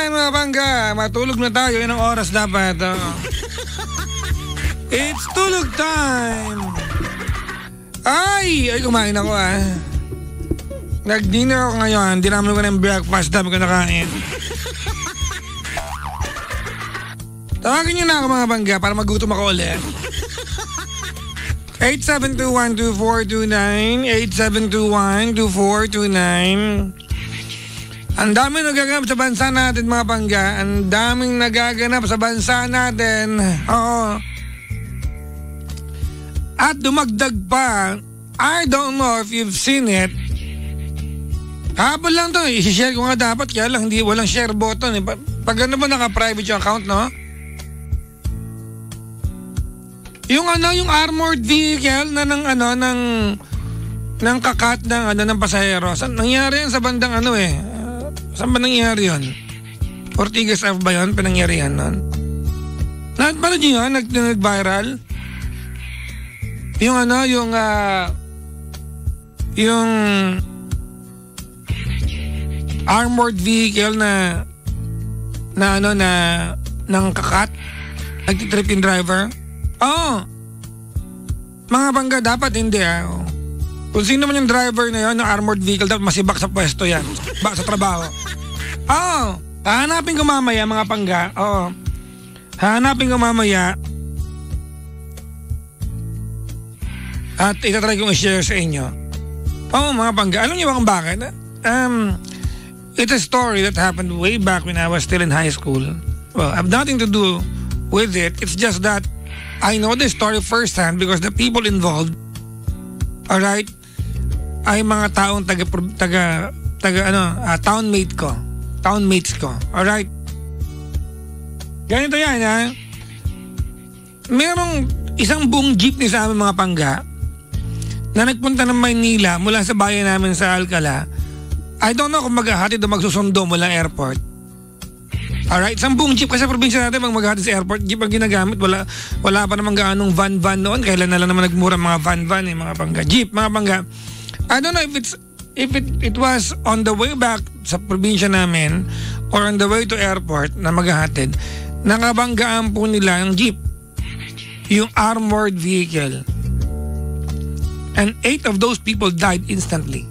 time mga bangga. Matulog na tayo. Yan ang oras dapat. It's tulog time. Ay, kumain ako Nag-dinner ako ngayon. Hindi naman ko ng breakfast. Dami ko nakain. Tawagin nyo na ako mga bangga para magutom ako ulit. 8721-2429 8721-2429. Ang daming nagaganap sa bansa natin mga bangga. Ang daming nagaganap sa bansa natin. Oo. At dumagdag pa, I don't know if you've seen it. Habol lang to, i-share ko nga dapat, kaya lang hindi, walang share button Pag ano ba naka-private yung account, no? Yung armored vehicle na ng kakat ng pasahero. Nangyari yan sa bandang saan ba nangyari yun? Ortigas F ba yun? Panangyari yan nun? Napanood nyo yun? Nag-viral? Yung armored vehicle ng kakat, nagtitrip yung driver. Mga bangga, dapat hindi Kung sino man yung driver na yun ng armored vehicle, dapat masibak sa pwesto yan. Sa trabaho. Hahanapin ko mamaya mga pangga. Hahanapin ko mamaya. At itatry kong i-share sa inyo. Mga pangga, alam niyo ba kung bakit? It's a story that happened way back when I was still in high school. Well, I have nothing to do with it. It's just that I know the story firsthand because the people involved, alright, ay mga taong townmates ko, alright. Ganito yan, merong isang buong jeepney sa aming mga pangga na nagpunta ng Maynila mula sa bayan namin sa Alcala. I don't know kung maghahatid o magsusundo mula airport. Alright, isang buong jeep kasi sa probinsya natin maghahatid sa airport, jeep ang ginagamit. Wala pa namang gaanong van noon. Kailan na lang naman nagmura mga van mga pangga. Jeep, mga pangga. I don't know if it was on the way back sa probinsya namin or on the way to airport na maghahatid. Nakabanggaan po nila ang jeep, yung armored vehicle. And 8 of those people died instantly.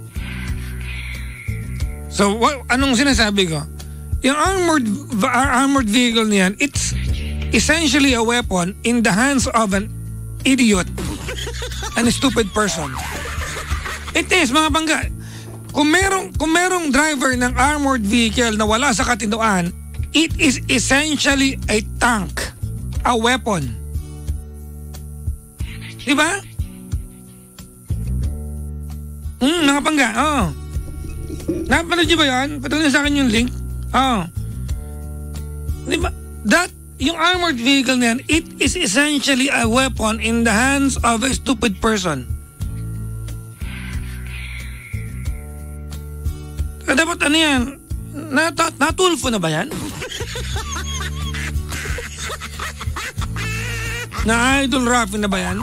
So, anong sinasabi ko? Yung armored vehicle niyan, it's essentially a weapon in the hands of an idiot and a stupid person. It is, mga bangga. Kung merong driver ng armored vehicle na wala sa katinduan, it is essentially a tank, a weapon. Diba? Mga pangga, napanood niyo ba yan? Patuloy sa akin yung link. Diba? Yung armored vehicle na yan, it is essentially a weapon in the hands of a stupid person. Dapat yan? Natulfo na ba yan? Na Idol Rafi na ba yan?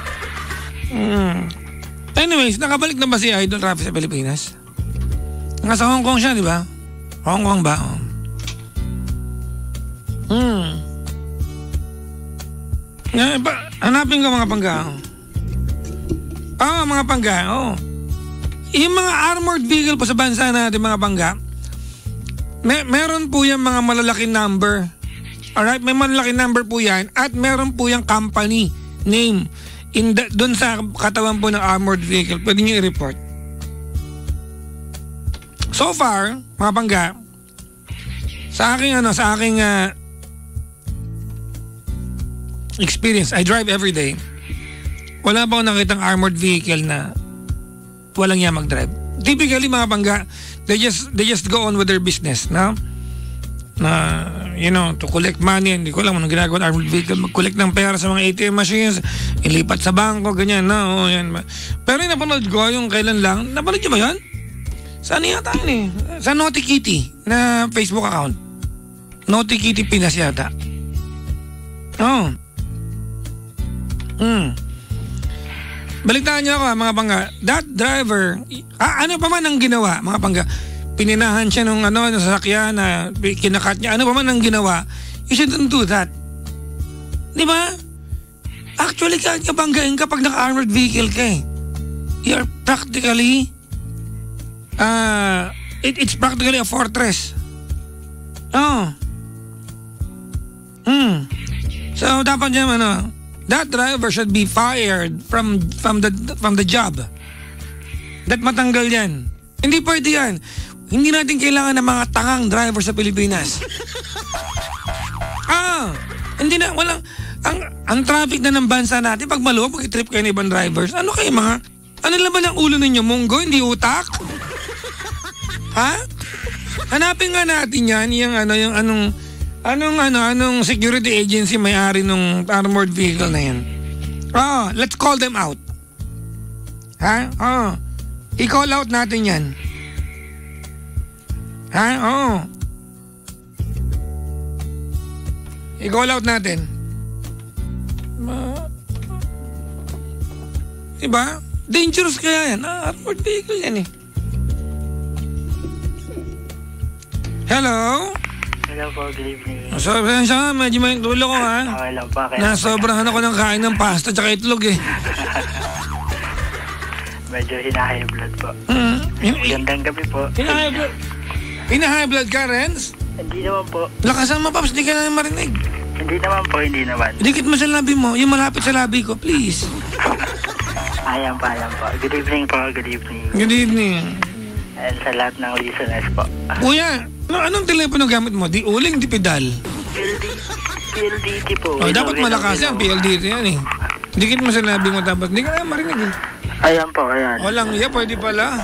Anyways, nakabalik na ba si Idol Rafi sa Pilipinas? Nasa Hong Kong siya, di ba? Hong Kong ba? Hanapin ko mga pangga. Mga pangga, Yung mga armored vehicle po sa bansa natin, mga pangga, meron po yung mga malalaking number. Alright, may malalaking number po yan at meron po yung company name doon sa katawan po ng armored vehicle. Pwede nyo i-report. So far, mga pangga, sa aking experience, I drive every day. Wala pa akong nakitang armored vehicle na walang yan mag-drive. Typically, mga pangga, they just go on with their business, no? To collect money. Hindi ko alam anong ginagawa ng armored vehicle. Mag-collect ng pera sa mga ATM machines, ilipat sa bangko, ganyan, no? Yan. Pero yung napanood ko, yung kailan lang, napanood nyo ba yan? Saan yata yun Sa Naughty Kitty na Facebook account. Naughty Kitty Pinas yata. Baligtaan niyo ako mga pangga. That driver, ano pa man ang ginawa mga pangga, pininahan siya ng sasakyan na kinakat niya. Ano pa man ang ginawa, you shouldn't do that. Di ba? Actually, kahit kabanggain kapag naka-armored vehicle ka eh. You're practically, it's practically a fortress. Oh. So, dapat niya, that driver should be fired from the job. That matanggal yan. Hindi pwede yan. Hindi natin kailangan ng mga tangang driver sa Pilipinas. Hindi na, walang, ang traffic na ng bansa natin, pag maluwag, pag-trip kayo ng ibang drivers, ano kayo mga, ano laman ang ulo ninyo? Munggo, hindi utak? Ha? Hanapin nga natin yan, anong security agency may-ari nung armored vehicle na yan. Let's call them out. Ha? I-call out natin yan. Ha? I-call out natin. Diba? Dangerous kaya yan. Armored vehicle yan eh. Hello? Hello po, good evening. Sobrang siya, medyo may tulo ko ha. Okay lang po. Nasobrahan ako ng kain ng pasta tsaka itlog eh. Medyo hina-high blood po. Magandang gabi po. Hina-high blood ka, Renz? Hindi naman po. Lakasan mo, Paps, hindi ka na marinig. Hindi naman. Dikit mo sa labi mo, yung malapit sa labi ko, please. Ayan po. Good evening po, good evening. Good evening. And sa lahat ng listeners po. Kuya, anong telepono gamit mo? Di uling, di pedal? PLDT po. Dapat malakas yan, PLDT yan eh. Dikit mo sa labi mo tapos, hindi ka na marinig eh. Ayan po. Walang iya, pwede pala.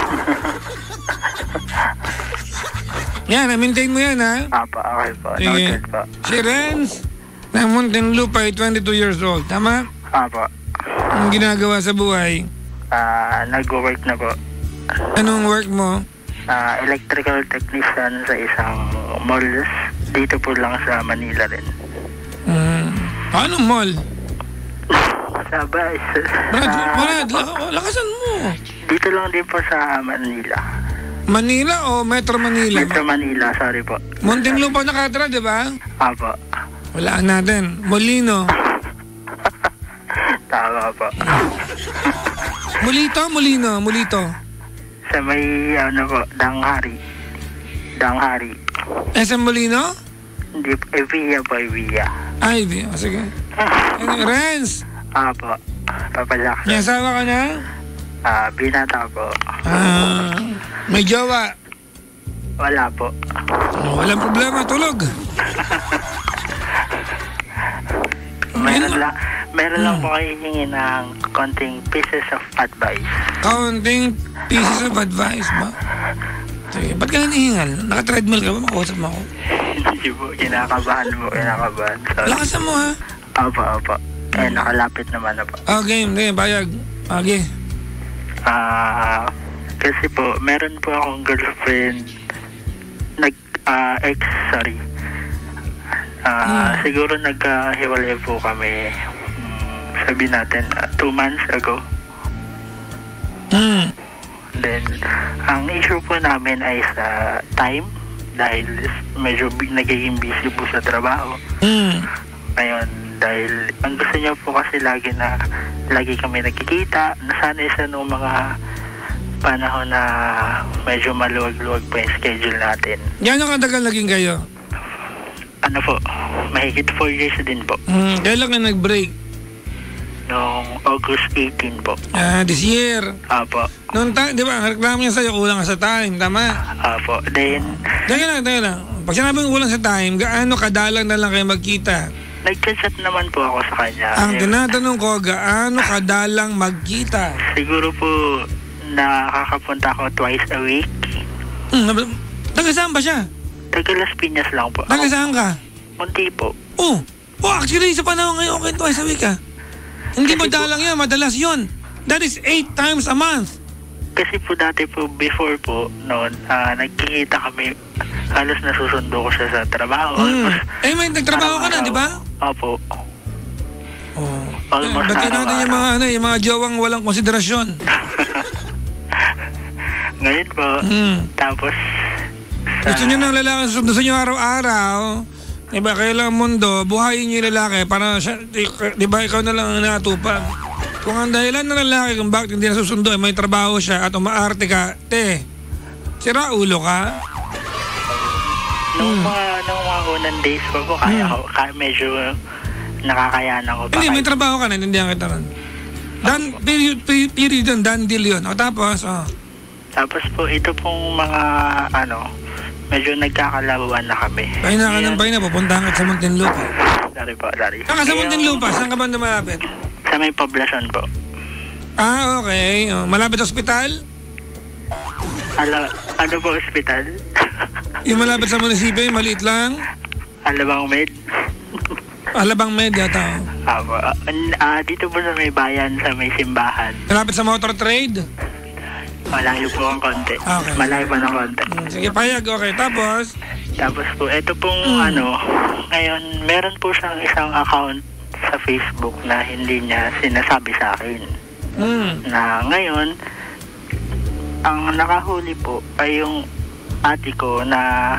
Yan, maintain mo yan ha. Okay po. Sige. Noted po. Si Renz, na Muntinlupa, 22 years old. Tama? Po. Ang ginagawa sa buhay? Nag-work na po. Anong work mo? Electrical technician sa isang mall. Dito po lang sa Manila rin. Anong mall? Sa Vice. Brad, lakasan mo. Dito lang din po sa Manila. Manila o Metro Manila? Metro Manila, sorry po. Muntinlupa nakatira, di ba? Apo. Walaan natin. Molino. Tama po. Molito. Sa may, Danghari. SM Molino? Hindi, Evilla po, Evilla. Ay, sige. Renz! Apo. Papalak. May asawa ka na? Binata po. May jowa? Wala po. Walang problema, tulog. Meron lang po kayo hingin ng konting pieces of advice. Counting pieces of advice ba? Sige, ba't ka nanihingal? Naka-treadmill ka ba? Makausap mo ako? Hindi po, kinakabahan. Sorry. Lakasan mo ha? Opo. Nakalapit naman na po. Okay, bayag. Okay. Kasi po, meron po akong girlfriend, siguro nagkahiwalay po kami, sabi natin, 2 months ago. Then, ang issue po namin ay sa time, dahil medyo nagiging busy po sa trabaho. Ngayon, dahil ang gusto niya po kasi lagi kami nagkikita, nasanay sa nung mga panahon na medyo maluwag-luwag pa yung schedule natin. Gano'ng katagal naging kayo? Mahigit 4 years din po. Kailan ka nag-break? Noong August 18 po. This year? Apo. Noong di ba, ang reklamo niya sa'yo, kulang ka sa time, tama? Apo. Then... Teka lang. Pag sinabing kulang sa time, gaano kadalang na lang kayo magkita? Nag-chat naman po ako sa kanya. Ang tinatanong ko, gaano kadalang magkita? Siguro po, nakakapunta ako twice a week. Taga-saan ba siya? Taga Las Piñas lang po. Taga-saan ka? Munti po. Actually, sa panahon ngayon, okay, twice a week ha? Hindi madalang yan, madalas yun. That is 8 times a month. Kasi po dati po, before po, noon, nagkikita kami, halos nasusundo ko siya sa trabaho. May nagtrabaho ka na, di ba? Opo. Almost ba't natin yung mga jowang walang konsiderasyon? Ngayon po. Tapos, gusto nyo ng lalaki susundo sa inyo araw-araw. Diba, kaya lang ang mundo, buhayin nyo yung lalaki para siya, diba, ikaw na lang ang natupag. Kung ang dahilan ng lalaki kung bakit hindi nasusundo, may trabaho siya at umaarte ka, sira ulo ka. Nung mga unang days ko kaya ko, medyo nakakayanan ko pa. Hindi, may trabaho ka na, naintindihan kita ron. Period yun, done deal yun. O tapos, Tapos po, ito pong mga, medyo nagkakalabuan na kami. Pahinga ka ng pahinga, pupuntahan ka sa Muntinlupa. Sorry po, sorry. Saan ka sa Muntinlupa? Saan ka ba malapit? Sa may poblasyon po. Okay. Malapit sa ospital? Ano po, ospital? Yung malapit sa munisipyo, yung maliit lang? Alabang Med. Alabang Med yata. Dito po sa may bayan, sa may simbahan. Malapit sa motor trade? Malayo po ang konti. Okay. Malayo pa ng konti. Sige, payag. Okay, tapos? Tapos po, ito pong ngayon, meron po siyang isang account sa Facebook na hindi niya sinasabi sa akin. Na ngayon, ang nakahuli po ay yung ate ko na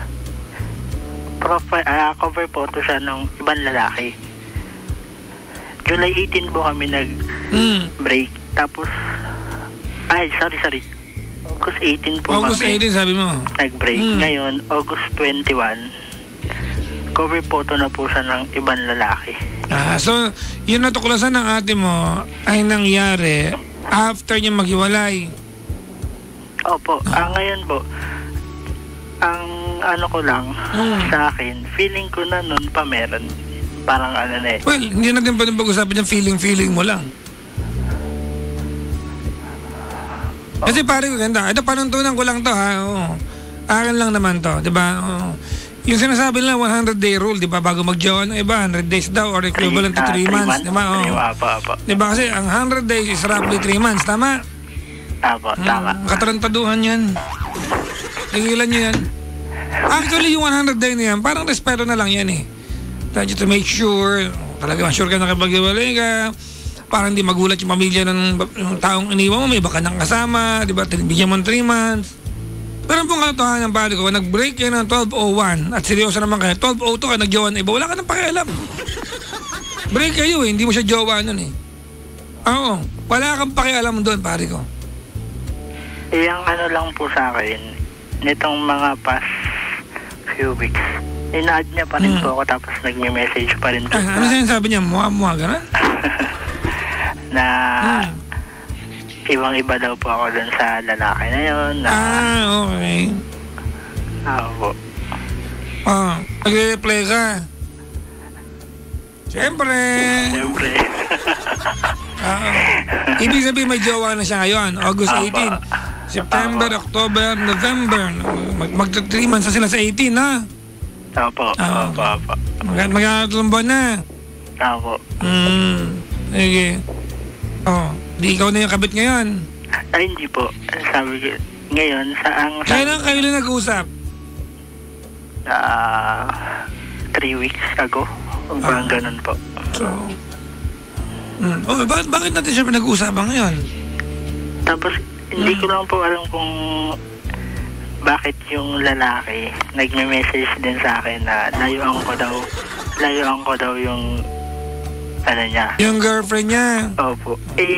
cover photo siya ng ibang lalaki. July 18 po kami nag-break. Tapos, sorry. August 18 po August 18 sabi mo? Nag-break. Ngayon, August 21, cover photo na po siya ng ibang lalaki. So, yung natuklasan ng ate mo ay nangyari after niya maghiwalay. Opo. Ngayon po, ang ko lang sa akin, feeling ko na nun pa meron. Parang Well, hindi natin pa pag-usapan yung feeling mo lang. Kasi pare ko ganda. Ito panuntunan ko lang to akin lang naman to, 'di ba? Yung sinasabi nila 100-day rule, 'di ba? Bago mag-jowa ng iba, 100 days daw or equivalent to 3 months, 'di ba? Apa. 'Di ba kasi ang 100 days is roughly 3 months, tama? Tama. Katarantaduhan 'yan. Tigilan niyo 'yan. Actually, yung 100 day na yan, parang respeto na lang yan to make sure, talaga sure ka nakipag-iwalay ka, para hindi magulat yung pamilya ng taong iniwan mo, may iba ka nang kasama, di ba? Bigyan mo 3 months. Pero kung katotohanan ng pare ko, nag-break kayo ng 12:01 at seryoso naman kayo, 12:02 ka nag-jowa na iba, wala ka nang pakialam. Break kayo hindi mo siya jowa nun Oo, wala kang pakialam doon, pare ko. Yung lang po sa akin, nitong mga past few weeks, ina-add niya pa rin po ako tapos nag-message pa rin po. Ano sinasabi niya? Muha, gano'n? Na ibang-iba daw po ako dun sa lalaki na yun. Okay. Po. Nagre-reply ka? Siyempre. Ibig sabihin may jowa na siya ngayon, August 18. September, October, November. Mag-3 months na sila sa 18, ha? Opo. Mag-3 buwan na. Opo. Sige. Di ikaw na yung kabit ngayon? Ay, hindi po. Sabi ko, ngayon, kailan kayo na nag-usap? 3 weeks ago. Parang ganun po. So, bakit natin siya pinag-uusapan ngayon? Tapos, hindi ko lang po alam kung bakit yung lalaki nagme-message din sa akin na layuan ko daw yung niya. Yung girlfriend niya? Opo.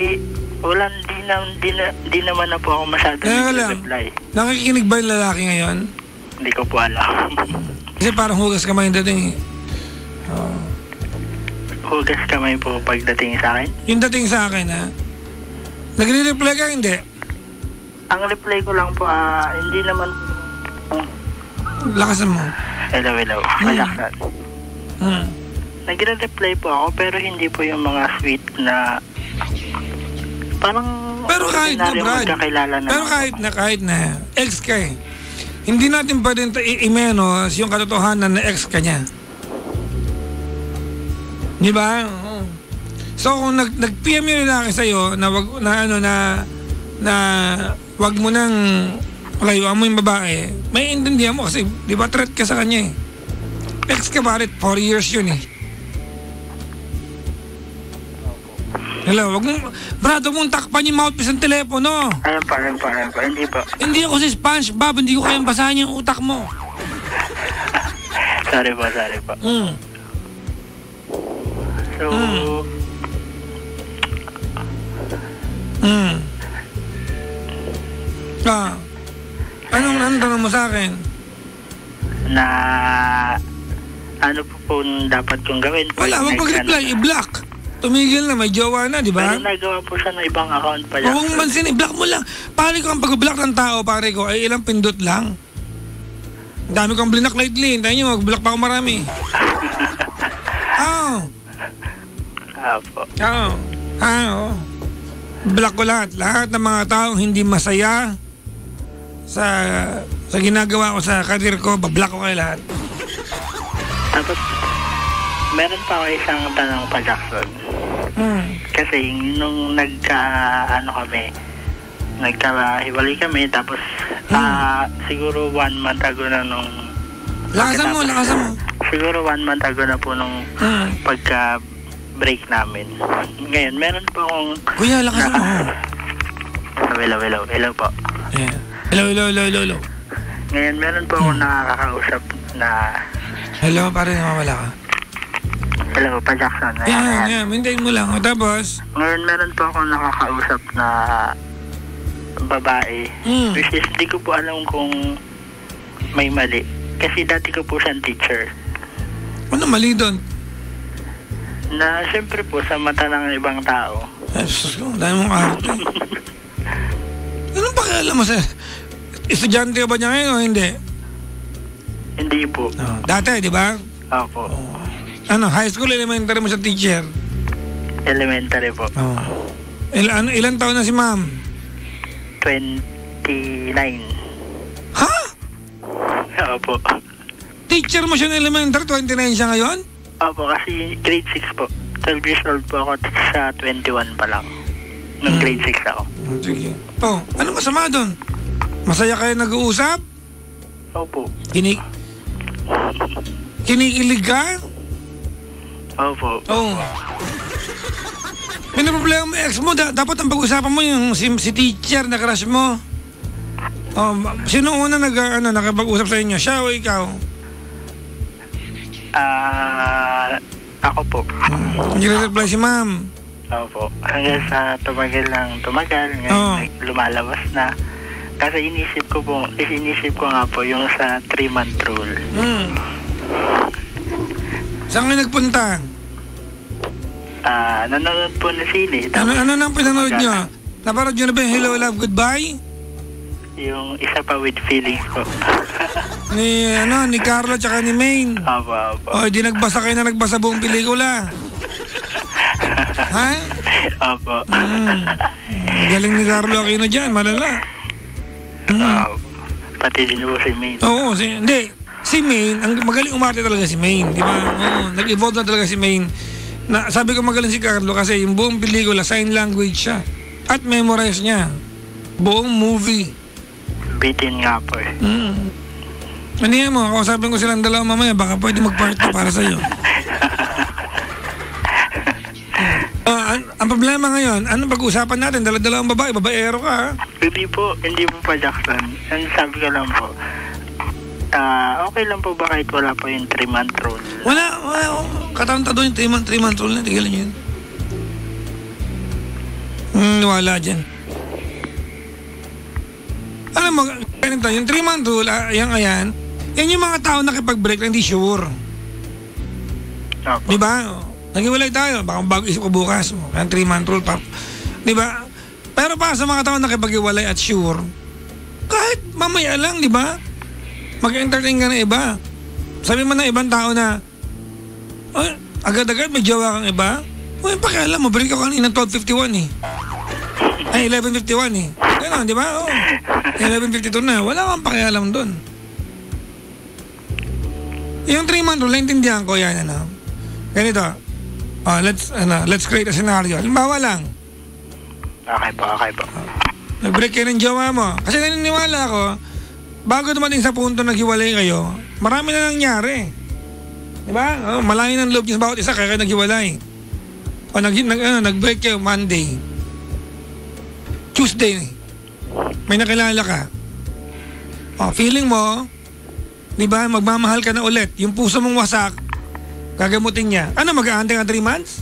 Di naman na po ako masyado nag-reply. Nakikinig ba yung lalaki ngayon? Hindi ko po alam. Kasi parang hugas kamay yung dating Hugas kamay po pagdating sa akin? Yung dating sa akin, nagre-reply ka, hindi? Ang reply ko lang po, hindi naman... Lakasan mo. Hello. Malaksan. Nagre-reply po ako, pero hindi po yung mga sweet na... Parang... Pero kahit na, Brad. Pero kahit na, ex ka Hindi natin pa rin i-menos yung katotohanan na ex ka niya. Di ba? So kung nag-PM yung lalaki sa'yo na wag mo nang layuan mo yung babae, may intindihan mo kasi di ba threat ka sa kanya Ex ka ba rin? 4 years yun Hello, wag mo, brado mong takpan yung mouthpiece ng telepono. Ayun pa, hindi po. Hindi ako si SpongeBob, hindi ko kayang basahin yung utak mo. Sorry po. So, Anong tanong mo sa akin? na ano po dapat kong gawin? Wala, wag mag-reply, i-block. Tumigil na, may jowa na, di ba? Pero nagawa po siya ng ibang account pala. Huwag mong mansin, i-block mo lang. Pare ko, ang pag-block ng tao, pare ko, ay ilang pindot lang. Dami kong blinak lately. Tayo nyo, mag-block pa ako marami. Block ko lahat. Lahat ng mga taong hindi masaya sa ginagawa ko sa karir ko, bablock ko kayo lahat. Tapos, meron pa ako isang tanong pa, Jackson. Kasi nung nagkahiwalay kami, tapos siguro 1 month ago na nung... Lakasan mo. Siguro 1 month ago na po nung pagka-break namin. Ngayon, meron pa akong... Kuya, lakasan mo. Hello po. Yeah. Hello. Ngayon, meron pa akong nakakausap na... Hello, pare, namawala ka. Hello, pa Jackson. Yeah, hintayin mo lang. O, tapos? Ngayon, meron pa akong nakakausap na babae. Which is, hindi ko po alam kung may mali. Kasi dati ko po siyang teacher. Ano mali doon? Na siyempre po, sa mata ng ibang tao. Ay, sus ko, dahil mong arte. Anong pakialam mo sa... Estudyante ka ba niya ngayon o hindi? Hindi po. Dati, di ba? Opo. Ano, high school, elementary mo sa teacher? Elementary po. Ilan taon na si ma'am? 29. Ha? Opo. Teacher mo siya ng elementary, 29 siya ngayon? Opo, kasi grade 6 po. 12 years old po ako sa 21 pa lang. Nung grade 6 ako. Sige. Ano masama doon? Masaya kayo nag-uusap? Opo. Kinikilig ka? Opo. May problema mo ex mo, dapat ang pag-usapan mo yung si teacher na crush mo. Sino una nakapag-usap sa inyo? Siya o ikaw? Ako po. Hindi reply si ma'am. Opo. Hanggang sa tumagal. Ngayon lumalabas na. Kasi inisip ko nga po yung sa 3-month rule. Saan kayo nagpunta? Nanonood po na sine. Ano nang pinanood nyo? Naparod nyo na ba yung Hello, Love, Goodbye? Yung isa pa with feelings po. ni Carlo tsaka ni Maine. Opo. Di nagbasa kayo na nagbasa buong pelikula. Ha? Opo. Galing ni Carlo Aquino dyan, malala. Pati din po si Maine. Oo, si Maine, ang magaling umarte talaga si Maine, di ba? Nag-evolve na talaga si Maine. Sabi ko magaling si Carlo kasi yung buong pelikula, sign language siya. At memorize niya. Buong movie. Bitin nga po eh. Ano yan mo? Kausapin ko silang dalawa mamaya, baka pwede mag-party para sa'yo. Ang problema ngayon, anong pag-uusapan natin? Dala-dalawang babaero ka, ha? Hindi po pa Jackson. Ang sabi ko lang po, okay lang po ba kahit wala po yung 3-month rule? Wala. Katanta doon yung 3-month rule na, tigilan yun. Wala dyan. Alam mo, ganito, yung 3-month rule, yan yung mga tao nakipag-break na hindi sure. Opo. Diba? Nag-iwalay tayo, baka bago isip ko bukas. Ang 3-month rule pa. Diba? Pero para sa mga tao nakipag-iwalay at sure, kahit mamaya lang, diba? Mag-entertain ka na iba. Sabi mo na ibang tao na, agad-agad may jowa kang iba? Pakialam mo, break ako kanina 12:51 eh. Ay, 11:51 eh. Gano'n, di ba? 11:52 na. Wala kang pakialam doon. Yung 3-month rule, naintindihan ko yan, Ganito. Let's create a scenario. Halimbawa lang. Okay po. Nag-break kayo ng jowa mo. Kasi naniniwala ako, bago dumating sa punto naghiwalay kayo, marami na nangyari. Di ba? Malayo ng loob niyo sa bawat isa kaya kayo naghiwalay. O nag-break kayo Monday. Tuesday, may nakilala ka. O, feeling mo, di ba, magmamahal ka na ulit. Yung puso mong wasak, gagamutin niya. Ano, mag-aantay ka 3 months?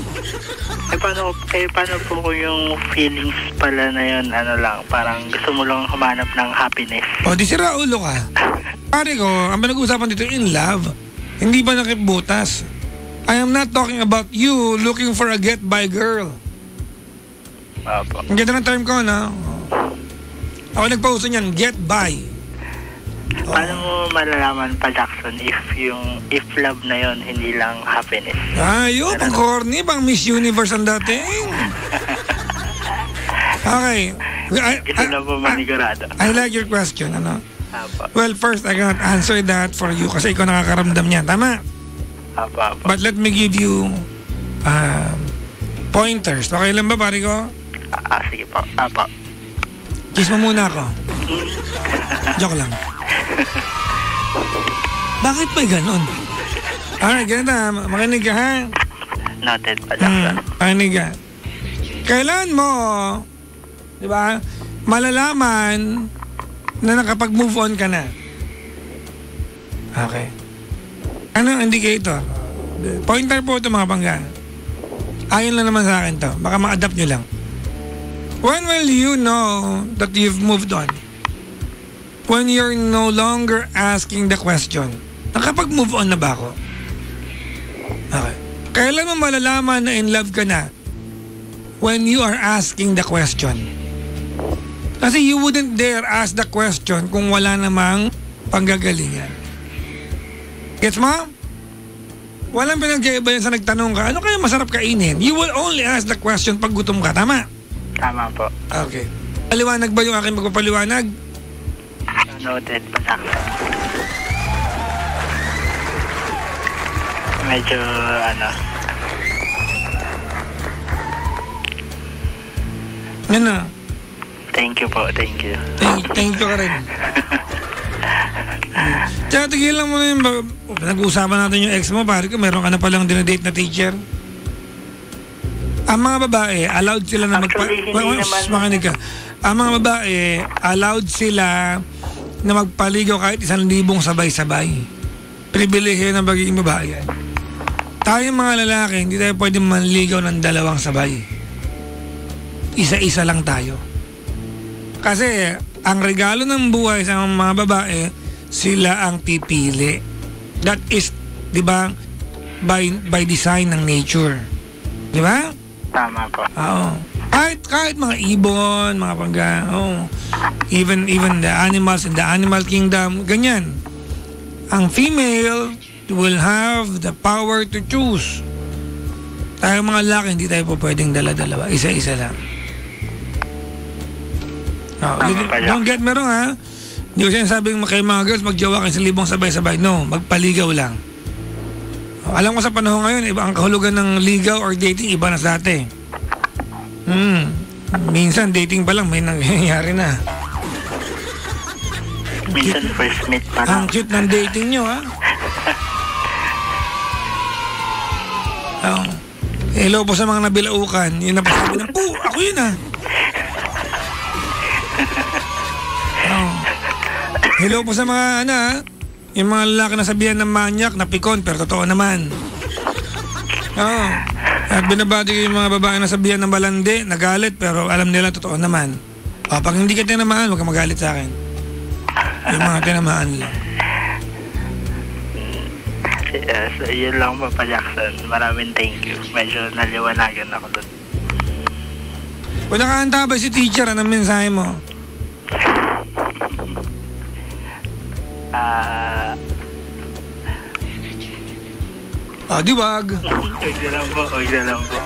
Paano po kung yung feelings pala na yun, parang gusto mo lang humanap ng happiness? O, di sira ulo ka. Pare ko, ang pinag-uusapan dito, in love. Hindi ba nakibutas? I am not talking about you looking for a get-by girl. Apo. Ang ganda ng term ko, no? Ako nagpauso niyan, get-by. Paano mo malalaman pa, Jackson, if love na yon hindi lang happiness? Ayun, pang corny, pang Miss Universe ang dating. Okay. Gusto na po manigurado. I like your question, ano? Apo. Well, first, I cannot answer that for you kasi ikaw nakakaramdam niyan. Tama? Apo. But let me give you pointers. Okay lang ba, pare ko? Sige po. Apo. Kiss mo muna ako. Joke lang. Bakit ba ganun? Alright, ganun na. Makinig ka, ha? Noted pa, Jackson. Makinig ka. Kailan mo, di ba, malalaman na nakapag-move on ka na? Okay. Ano ang indicator? Pointer po ito, mga pangga. Ayon lang naman sa akin to. Baka ma-adapt nyo lang. When will you know that you've moved on? When you're no longer asking the question, nakapag-move on na ba ako? Okay. Kailan mo malalaman na in love ka na? When you are asking the question. Kasi you wouldn't dare ask the question kung wala namang panggagalingan. Gets mo? Walang pinag-iba yan sa nagtanong ka, ano kaya masarap kainin? You will only ask the question pag gutom ka, tama? Tama po. Okay. Paliwanag ba yung aking magpapaliwanag? Noted pa, Jackson. Medyo, Ano? Thank you po, thank you. Thank you ka rin. Tsaka tigilan mo na yung nag-uusapan natin yung ex mo, pare ko, meron ka na palang dinadate na teacher. Ang mga babae, allowed sila na makinig ka. Ang mga babae, allowed sila na magpaligaw kahit 1,000 sabay-sabay. Pribilehiyo ng pagiging babae yan. Tayong mga lalaki, hindi tayo pwede manligaw ng 2 sabay. Isa-isa lang tayo. Kasi ang regalo ng buhay sa mga babae, sila ang pipili. That is, di ba, by design ng nature. Di ba? Tama po. Oo. Kahit mga ibon, mga pangga, even the animals in the animal kingdom, ganyan. Ang female will have the power to choose. Tayo mga lalaki, hindi tayo po pwedeng dala-dalawa. Isa-isa lang. Don't get me wrong, ha? Hindi ko sinasabing kayo mga girls, magjawa kayo 1,000 sabay-sabay. No, magpaligaw lang. Alam ko sa panahon ngayon, iba ang kahulugan ng ligaw or dating, iba na sa dati. Minsan dating pa lang may nangyayari na. Minsan first meet pa lang. Ang cute ng dating nyo, ha? Hello po sa mga nabilaukan. Yun na pasabi ng, ako yun, ha? Hello po sa mga yung mga lalaki na sabihan ng manyak na pikon pero totoo naman. At binabati ko yung mga babae na sabihan ng balande, nagalit pero alam nila totoo naman. Pag hindi ka tinamaan, huwag ka magalit sa akin. Yung mga tinamaan lang. So, yun lang po, pa Jackson. Maraming thank you. Medyo naliwanagan ako doon. Kung nakahanda ba si teacher, anong mensahe mo? Di wag. Huwag na lang po.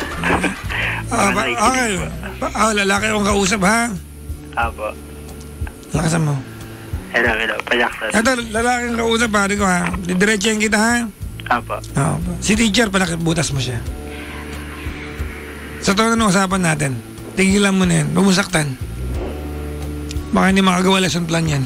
Okay. Lalaki akong kausap, ha? Apo. Lakasan mo. Hello, pa Jackson. Ito, lalaki ang kausap, pare ko, ha? Didiretsahin kita, ha? Apo. Si teacher, butas mo siya. Sa tono ng usapan natin, tigilan mo na yan. Huwag mo saktan. Baka hindi makagawa lesson plan yan.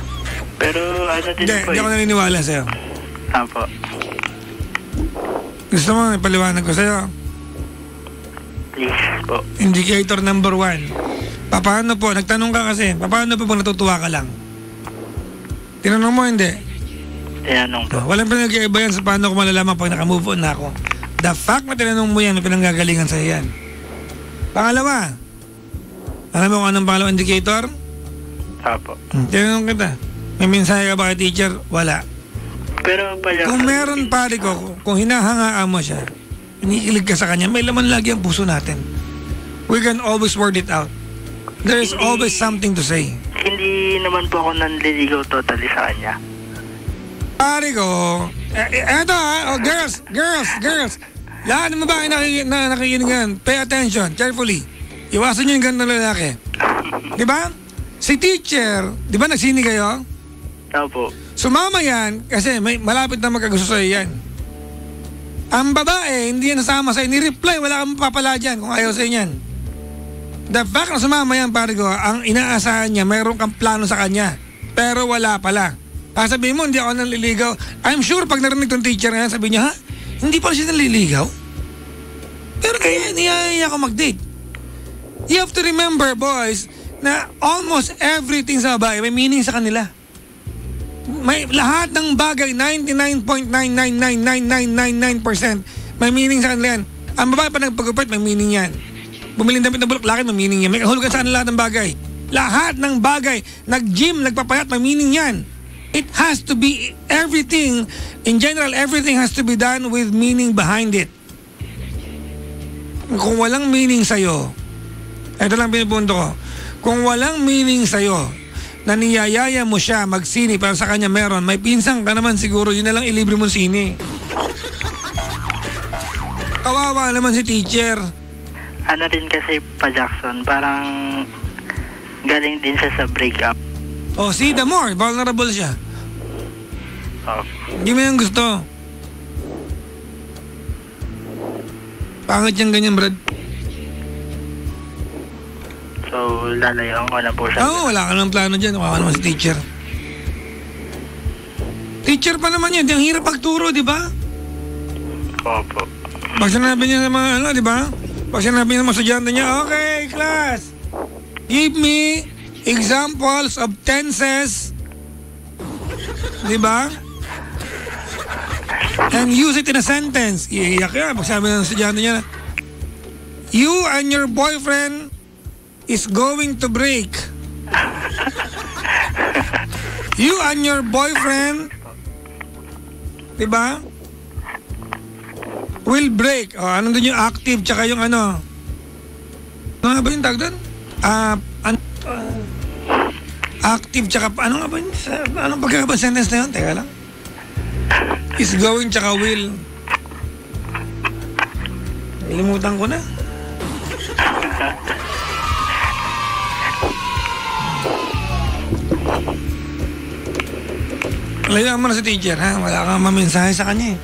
Pero din po. Hindi ako naniniwala sa'yo. Apo. Gusto mo, ipaliwanag ko sa'yo. Please po. Indicator number 1. Paano po, nagtanong ka kasi, paano po pag natutuwa ka lang? Tinanong mo, hindi? Tinanong po. Walang pinag-iiba yan sa paano ko malalaman pag nakamove on na ako. The fact na tinanong mo yan, may pinanggagalingan sa'yo yan. Pangalawa, alam mo kung anong pangalawang indicator? Apo. Tinanong kita, may mensahe ka ba kay teacher? Wala. Pero pala, Kung meron, pare ko, kung hinahangaan mo siya, inikilig ka sa kanya, may laman lagi ang puso natin. We can always word it out. There is always something to say. Hindi naman po ako nanliligaw totally sa kanya. Pare ko, eto ha, girls. Lahat ng babae nakikinig yan. Pay attention, carefully. Iwasan nyo yung ganun na lalaki. Di ba? Si teacher, di ba nagsini kayo? Opo. Sumama yan kasi may malapit na magkagusto sa'yo yan. Ang babae, hindi yan nasama sa'yo. Ni-reply, wala kang mapapala dyan kung ayaw sa'yo yan. The fact na sumama yan, pare ko, ang inaasahan niya, mayroon kang plano sa kanya. Pero wala pala. Sabihin mo, hindi ako nanliligaw. I'm sure pag narinig tong teacher na yan, sabihin niya, ha? Hindi pala siya nanliligaw? Pero kaya niyaya ako mag-date. You have to remember, boys, na almost everything sa babae may meaning sa kanila. May lahat ng bagay, 99.9999999% may meaning sa kanila yan. Ang babae pa nagpagupit, may meaning yan. Bumiling damit na bulok, laki, may meaning yan. May kahulugan sa kanila lahat ng bagay. Lahat ng bagay, nag-gym, nagpapayat, may meaning yan. It has to be everything, in general, everything has to be done with meaning behind it. Kung walang meaning sa'yo, ito lang pinupunto ko, kung walang meaning sa'yo, na niyayaya mo siya magsini para sa kanya meron, may pinsang ka naman siguro, yun na lang ilibre mong sini. Kawawa naman si teacher. Ano rin kasi pa Jackson, parang galing din siya sa breakup. Oh, see, the more vulnerable siya. Oh. Hindi mo yung gusto. Pangit yung ganyan, Brad. So, lalayoan ko na po siya. Oo, wala ka ng plano dyan. Wala ka naman si teacher. Teacher pa naman yan. Ang hirap pagturo, di ba? Opo. Pag sinabi niya sa mga di ba? Pag sinabi niya sa mga estudyante niya, okay, class, give me examples of tenses. Di ba? And use it in a sentence. Iiyak yan. Pag sabi ng estudyante niya, you and your boyfriend is going to break. You and your boyfriend, di ba? Will break. O, ano doon yung active tsaka yung ano? Ano nga ba yung tag doon? Active tsaka, ano nga ba yun? Anong pagkakabang sentence na yun? Teka lang. Is going tsaka will. Ilimutan ko na. Layaan mo na si teacher, ha? Wala kang mamensahe sa kanya, eh.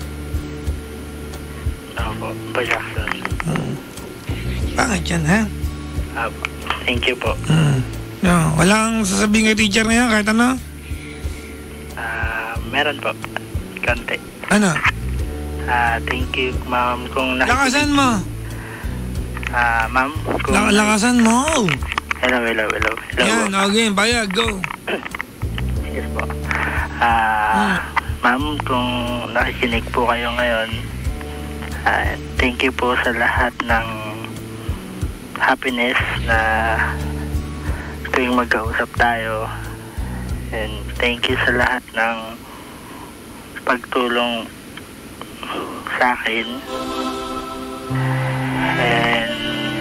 Opo, pa Jackson. Pangit yan, ha? Opo, thank you po. No, wala kang sasabihin kay teacher na yan, kahit ano? Meron po. Konti. Ano? Thank you, ma'am, kung Lakasan mo. Ma'am, kung... Lakasan mo. Hello. Yan, okay, bayag, go. Yes po. Ma'am, kung nakikinig po kayo ngayon, thank you po sa lahat ng happiness na tuwing magkausap tayo. And thank you sa lahat ng pagtulong sa akin. And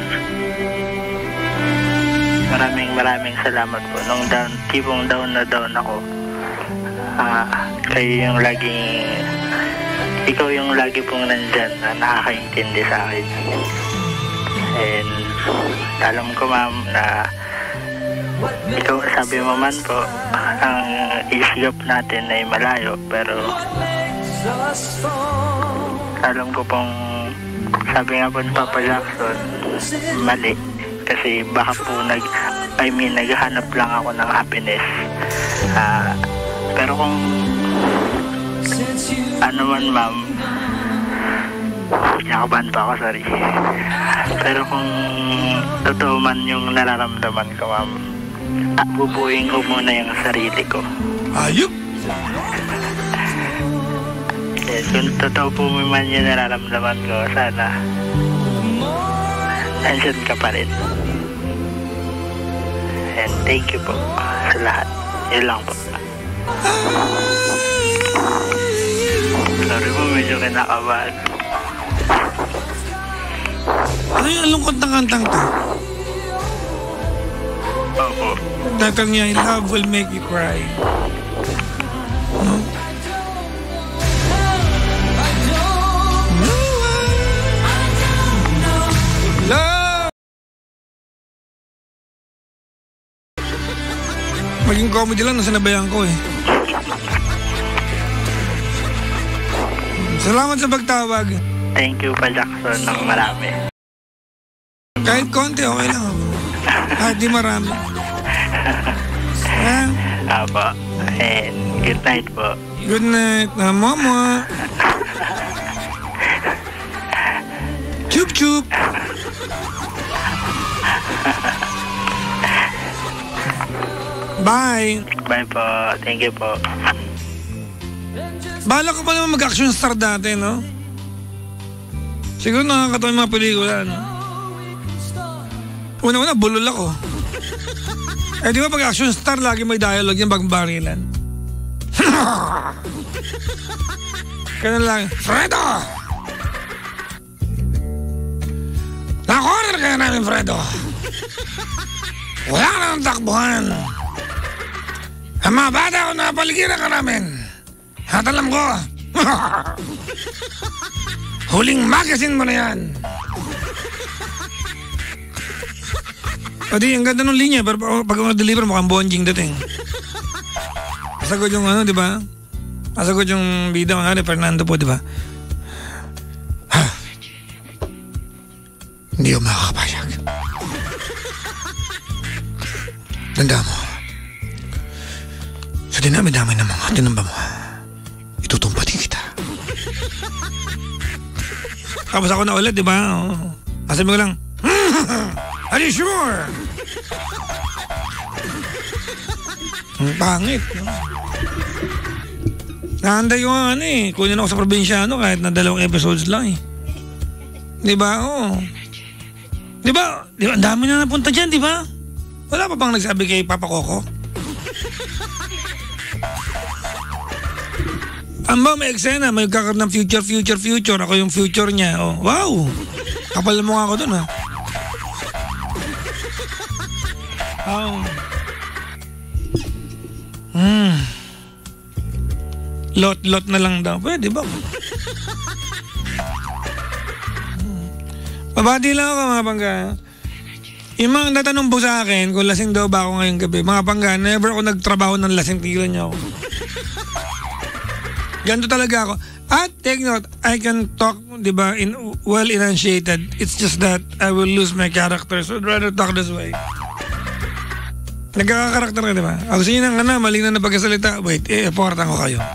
maraming salamat po. Nung tipong down na down ako, ikaw yung lagi pong nandyan na nakakaintindi sa akin. And alam ko, ma'am, na ikaw, sabi mo man po, ang isigap natin ay malayo, pero alam ko pong, sabi nga po ni Papa Jackson, mali. Kasi baka po naghahanap lang ako ng happiness. Pero kung ano man, ma'am, kinakabahan pa ako, sorry. Pero kung totoo man yung nararamdaman ko, ma'am, bubuuin ko muna yung sarili ko. Ayup! Yes, kung totoo po man yung nararamdaman ko, sana andyan ka pa rin. And thank you po sa lahat. Yun lang po. Sorry po, medyo kinakabahan. Ano yung lungkot na kantang to? Opo. Title niya, Love Will Make You Cry. No? Love! Maging comedy lang, nasanabayan ko eh. Salamat sa pagtawag. Thank you pa, Jackson, ng marami. Kahit konti, okay lang ako. Kahit di marami. Apo. And good night po. Good night, mama. Chup chup. Bye. Bye po. Thank you po. Bahala ko pa naman mag-action star dati, no? Siguro nakakatawa yung mga pelikula, no? Una-una, bulol ako. Eh, di ba pag action star, lagi may dialogue yung bagbarilan. Ganun lang, Fredo! Na-corner kaya namin, Fredo. Wala ka ng takbuhan. Ang mga bata ko na paligiran ka namin. At alam ko, huling magasin mo na yan. Pati, ang ganda ng linya, pero pag deliver mukhang bonjing dating. Masagot yung ano, di ba? Masagot yung bida ko nga ni Fernando po, di ba? Hindi ako makakapayag. Tanda mo, sa dinami-dami ng mga tinamba mo, itutumpatin kita. Tapos ako na ulit, di ba? Sabi ko lang, are you sure? Ang pangit, no? Nahanday ko nga ano eh. Kunin ako sa probinsyano kahit na 2 episodes lang eh. Di ba? Oo. Di ba? Ang dami na napunta dyan, di ba? Wala pa bang nagsabi kay Papa Coco? Ang ba may eksena, may kakar ng future. Ako yung future niya. Oh, wow! Kapal mo nga ako dun ha. Oh. Lot na lang daw. Pwede ba? Mabati lang ako mga pangga. Yung mga natanong po sa akin kung lasing daw ba ako ngayong gabi. Mga pangga, never ako nagtrabaho ng lasing, tigilan niyo ako. Ganito talaga ako. At take note, I can talk, di ba, in well enunciated. It's just that I will lose my character. So I'd rather talk this way. Nagkaka-karakter ka, di ba? Ako sa inyo nang malinaw na pagkasalita. Wait, eportan ko kayo.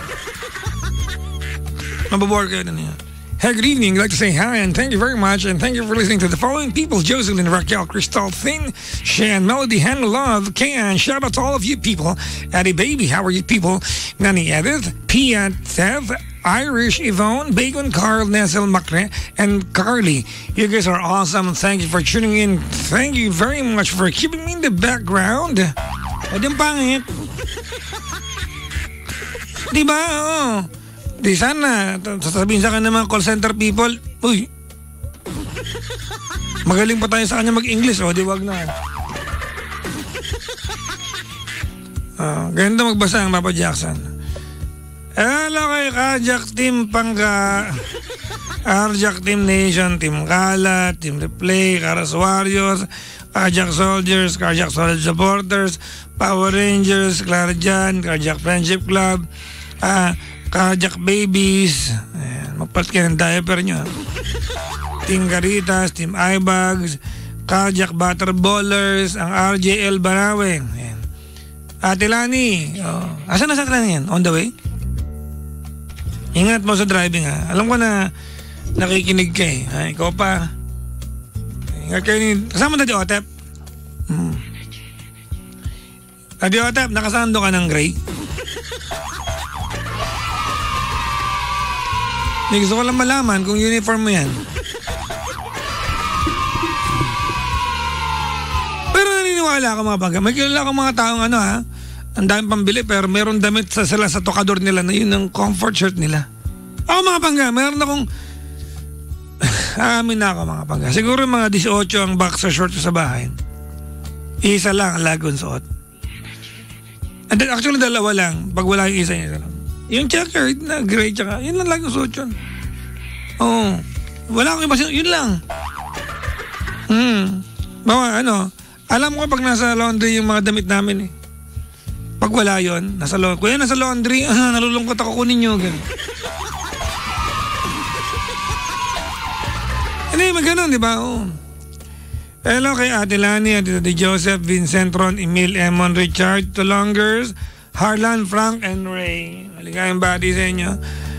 Mababore kayo na niya. Hey, good evening. I'd like to say hi and thank you very much. And thank you for listening to the following people: Jocelyn, Raquel, Crystal, Thin, Shan, Melody, Hannah, Love, Kayan. Shout out to all of you people. Addie Baby, how are you people? Nani Edith, Pia, Tev, Irish, Yvonne, Bacon, Carl, Nestle, Macre, and Carly. You guys are awesome. Thank you for tuning in. Thank you very much for keeping me in the background. O din pangit. Diba? Oo. Di sana, sasabihin sa akin ng mga call center people, uy, magaling pa tayo sa kanya mag-English, o di wag na. Ganda magbasa ang Papa Jackson. Hello kay Kajak Team Pangga, Arjak Team Nation, Team Kala, Team Replay, Karas Warriors, Kajak Soldiers, Kajak Solid Supporters, Power Rangers, Clara Jan, Kajak Friendship Club, Kajak Babies, magpalit kayo ng diaper nyo. Team Caritas, Team Eyebags, Kajak Butterballers, ang RJL Barawe. Ate Lani, asan na sa Lani yan? On the way? Ingat mo sa driving ha. Alam ko na nakikinig ka eh. Ay, ikaw pa. Ingat kayo ni... Kasama na di Otep? Di Otep, nakasando ka ng gray? Gusto ko lang malaman kung uniform mo yan. Pero naniniwala ako mga pangga. May kilala ako mga taong ang daming pambili pero meron damit sila sa tokador nila na yun ang comfort shirt nila. Ako mga pangga, meron akong amin na ako mga pangga. Siguro mga 18 ang boxer short sa bahay. Isa lang ang lagong suot. And then, actually dalawa lang. Pag wala yung isa lang. Yung checkered na gray tsaka, yun lang lagong suot yun. Oo. Wala akong iba, yun lang. Bawa alam ko pag nasa laundry yung mga damit namin eh. Pag wala yun, nasa laundry. Kuya, nasa laundry, nalulungkot ako, kunin nyo. Hindi, magano'n, di ba? Oh. Hello kay Ate Lani, Ate Joseph, Vincent Ron, Emil, Emon, Richard, Tolongers, Harlan, Frank, and Ray. Maligayang body sa inyo.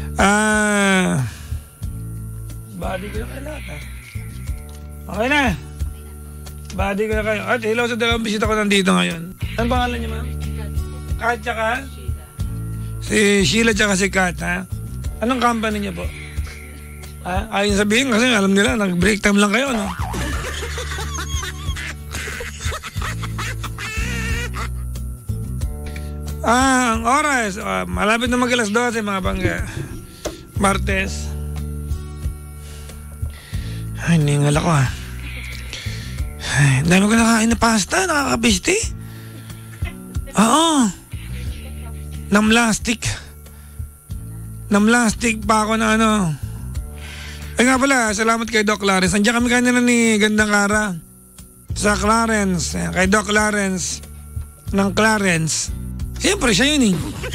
Body ko na kayo lahat, ha? Okay na. Body ko na kayo. At hello sa dalawang bisita ko nandito ngayon. Anong pangalan niyo, ma'am? Kat tsaka? Si Sheila tsaka si Kat, ha? Anong company niyo po? Ayun sabihin kasi alam nila, nag-break time lang kayo, no? Ang oras, malapit na mag-alas 12, mga pangga. Martes. Ay, ningal ako, ha? Ay, dami ko nakain na pasta, nakakapisti. Oo. Namlastik pa ako na Ay nga pala, salamat kay Doc Clarence. Andiyan kami kanina ni Gandang Kara sa Clarence. Kay Doc Clarence ng Clarence. Siyempre, siya yun eh.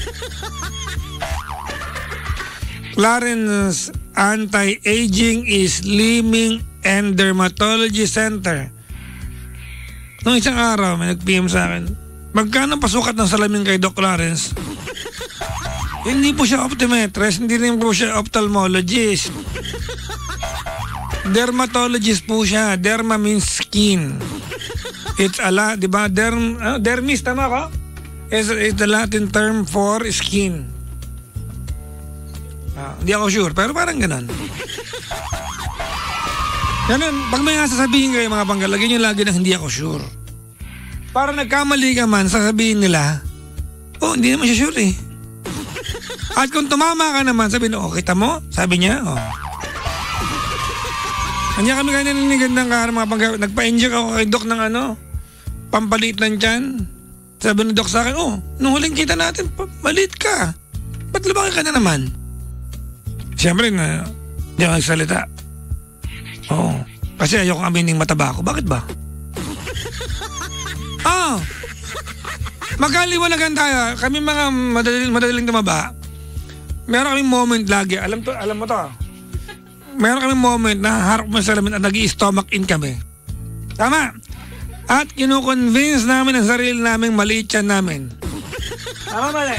Clarence Anti-Aging Slimming and Dermatology Center. Noong isang araw, may nag-PM sa akin, magkano pasukat ng salamin kay Doc Clarence? Hindi po siya optometrist, hindi rin po siya ophthalmologist. Dermatologist po siya. Derma means skin. It's di ba? Dermis, tama ko? It's the Latin term for skin. Hindi ako sure, pero parang ganun. Ganun, pag may sasabihin kayo mga panggal, lagyan nyo lagi na hindi ako sure. Para nagkamali ka man, sasabihin nila, hindi naman siya sure eh. At kung tumama ka naman, sabihin, kita mo? Sabi niya, Kanya kami kanina nigandang ka mga panggal, nagpa-inject ako kay Doc ng pampalit ng tiyan. Sabi ng Doc sa akin, nung huling kita natin, malit ka. Ba't lumaki ka na naman? Siyempre na, hindi ako nagsalita. Kasi ayoko aminin mataba ako. Bakit ba? Magkaliwanagan tayo. Kami mga madaling tumaba. Meron kaming moment lagi. Alam mo to. Meron kaming moment na harap mo sa salamin at nag-i-stomach in kami. Tama. At kinukonvince namin ang sarili namin maliit yan namin. Tama mali?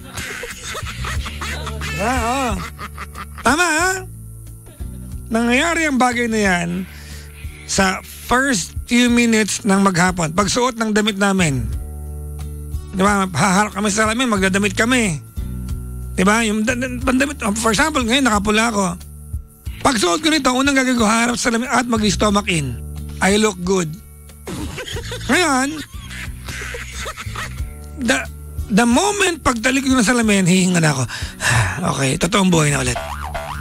Tama ha? Nangyayari ang bagay na yan sa first few minutes ng maghapon. Pagsuot ng damit namin. Diba? Haharap kami sa salamin, magdadamit kami. Diba? Yung pandamit, for example, ngayon nakapula ako. Pagsuot ko nito, unang gagawin ko, harap sa salamin at mag-stomach in. I look good. Ngayon, the moment pagtalik ko ng salamin, hihinga na ako. Okay, totoong buhay na ulit.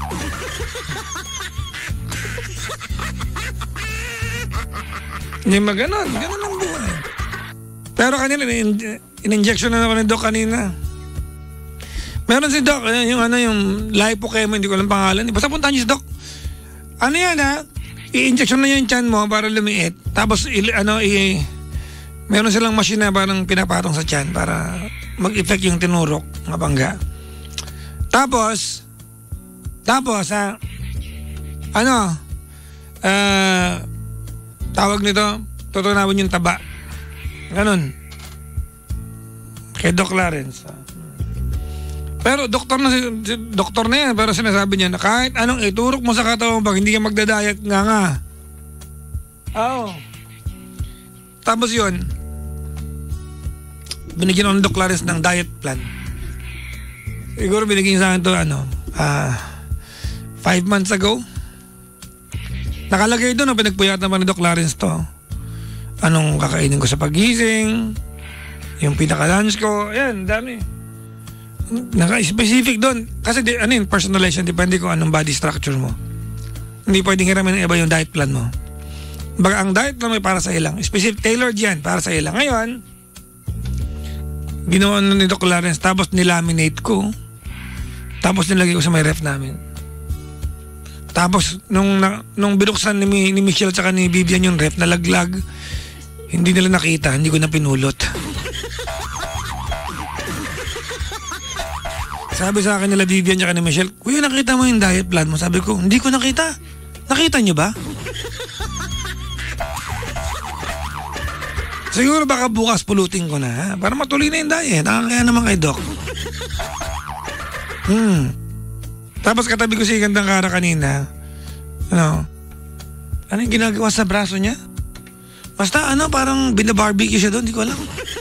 Hindi maganon, ganon ang buhay. Pero kanina, in-injection na ako ni Doc kanina. Meron si Doc, yung lipochemo, hindi ko alam pangalan. Basta puntahan niyo si Doc. Ano yan i-injection na yung tiyan mo para lumiit. Tapos, meron silang machine na parang pinapatong sa tiyan para mag-effect yung tinurok, mga bangga. Tapos, tawag nito, tutunawin yung taba. Ganon. Kay Doc Clarence. Pero doktor na yan, pero sinasabi niya na kahit anong iturok mo sa katawan mo, hindi ka magda-diet nga. Oo. Tapos yun, binigyan ako ng Doc Clarence ng diet plan. Siguro binigyan sa akin to 5 months ago. Nakalagay doon, pinagpuyatan pa ni Doc Clarence to. Anong kakainin ko sa pagising, yung pinaka-lunch ko, ayan, dami. Naka-specific doon. Kasi personalization, depende kung anong body structure mo. Hindi pwedeng hiramin ng iba yung diet plan mo. Baga ang diet plan may para sa ilang. Specific, tailored yan, para sa ilang. Ngayon, ginawa na ni Doc Clarence, tapos nilaminate ko. Tapos nilagay ko sa may ref namin. Tapos, nung binuksan ni Michelle tsaka ni Vivian yung ref, nalaglag. Hindi nila nakita, hindi ko na pinulot. Sabi sa akin nila Vivian tsaka ni Michelle, Kuya, nakita mo yung diet plan mo? Sabi ko, hindi ko nakita. Nakita niyo ba? Siguro baka bukas pulutin ko na, ha? Para matuloy na yung diet. Kaya naman kay Doc. Tapos katabi ko si Gandang Kara kanina. Ano yung ginagawa sa braso niya? Basta parang binabarbecue siya doon, di ko alam.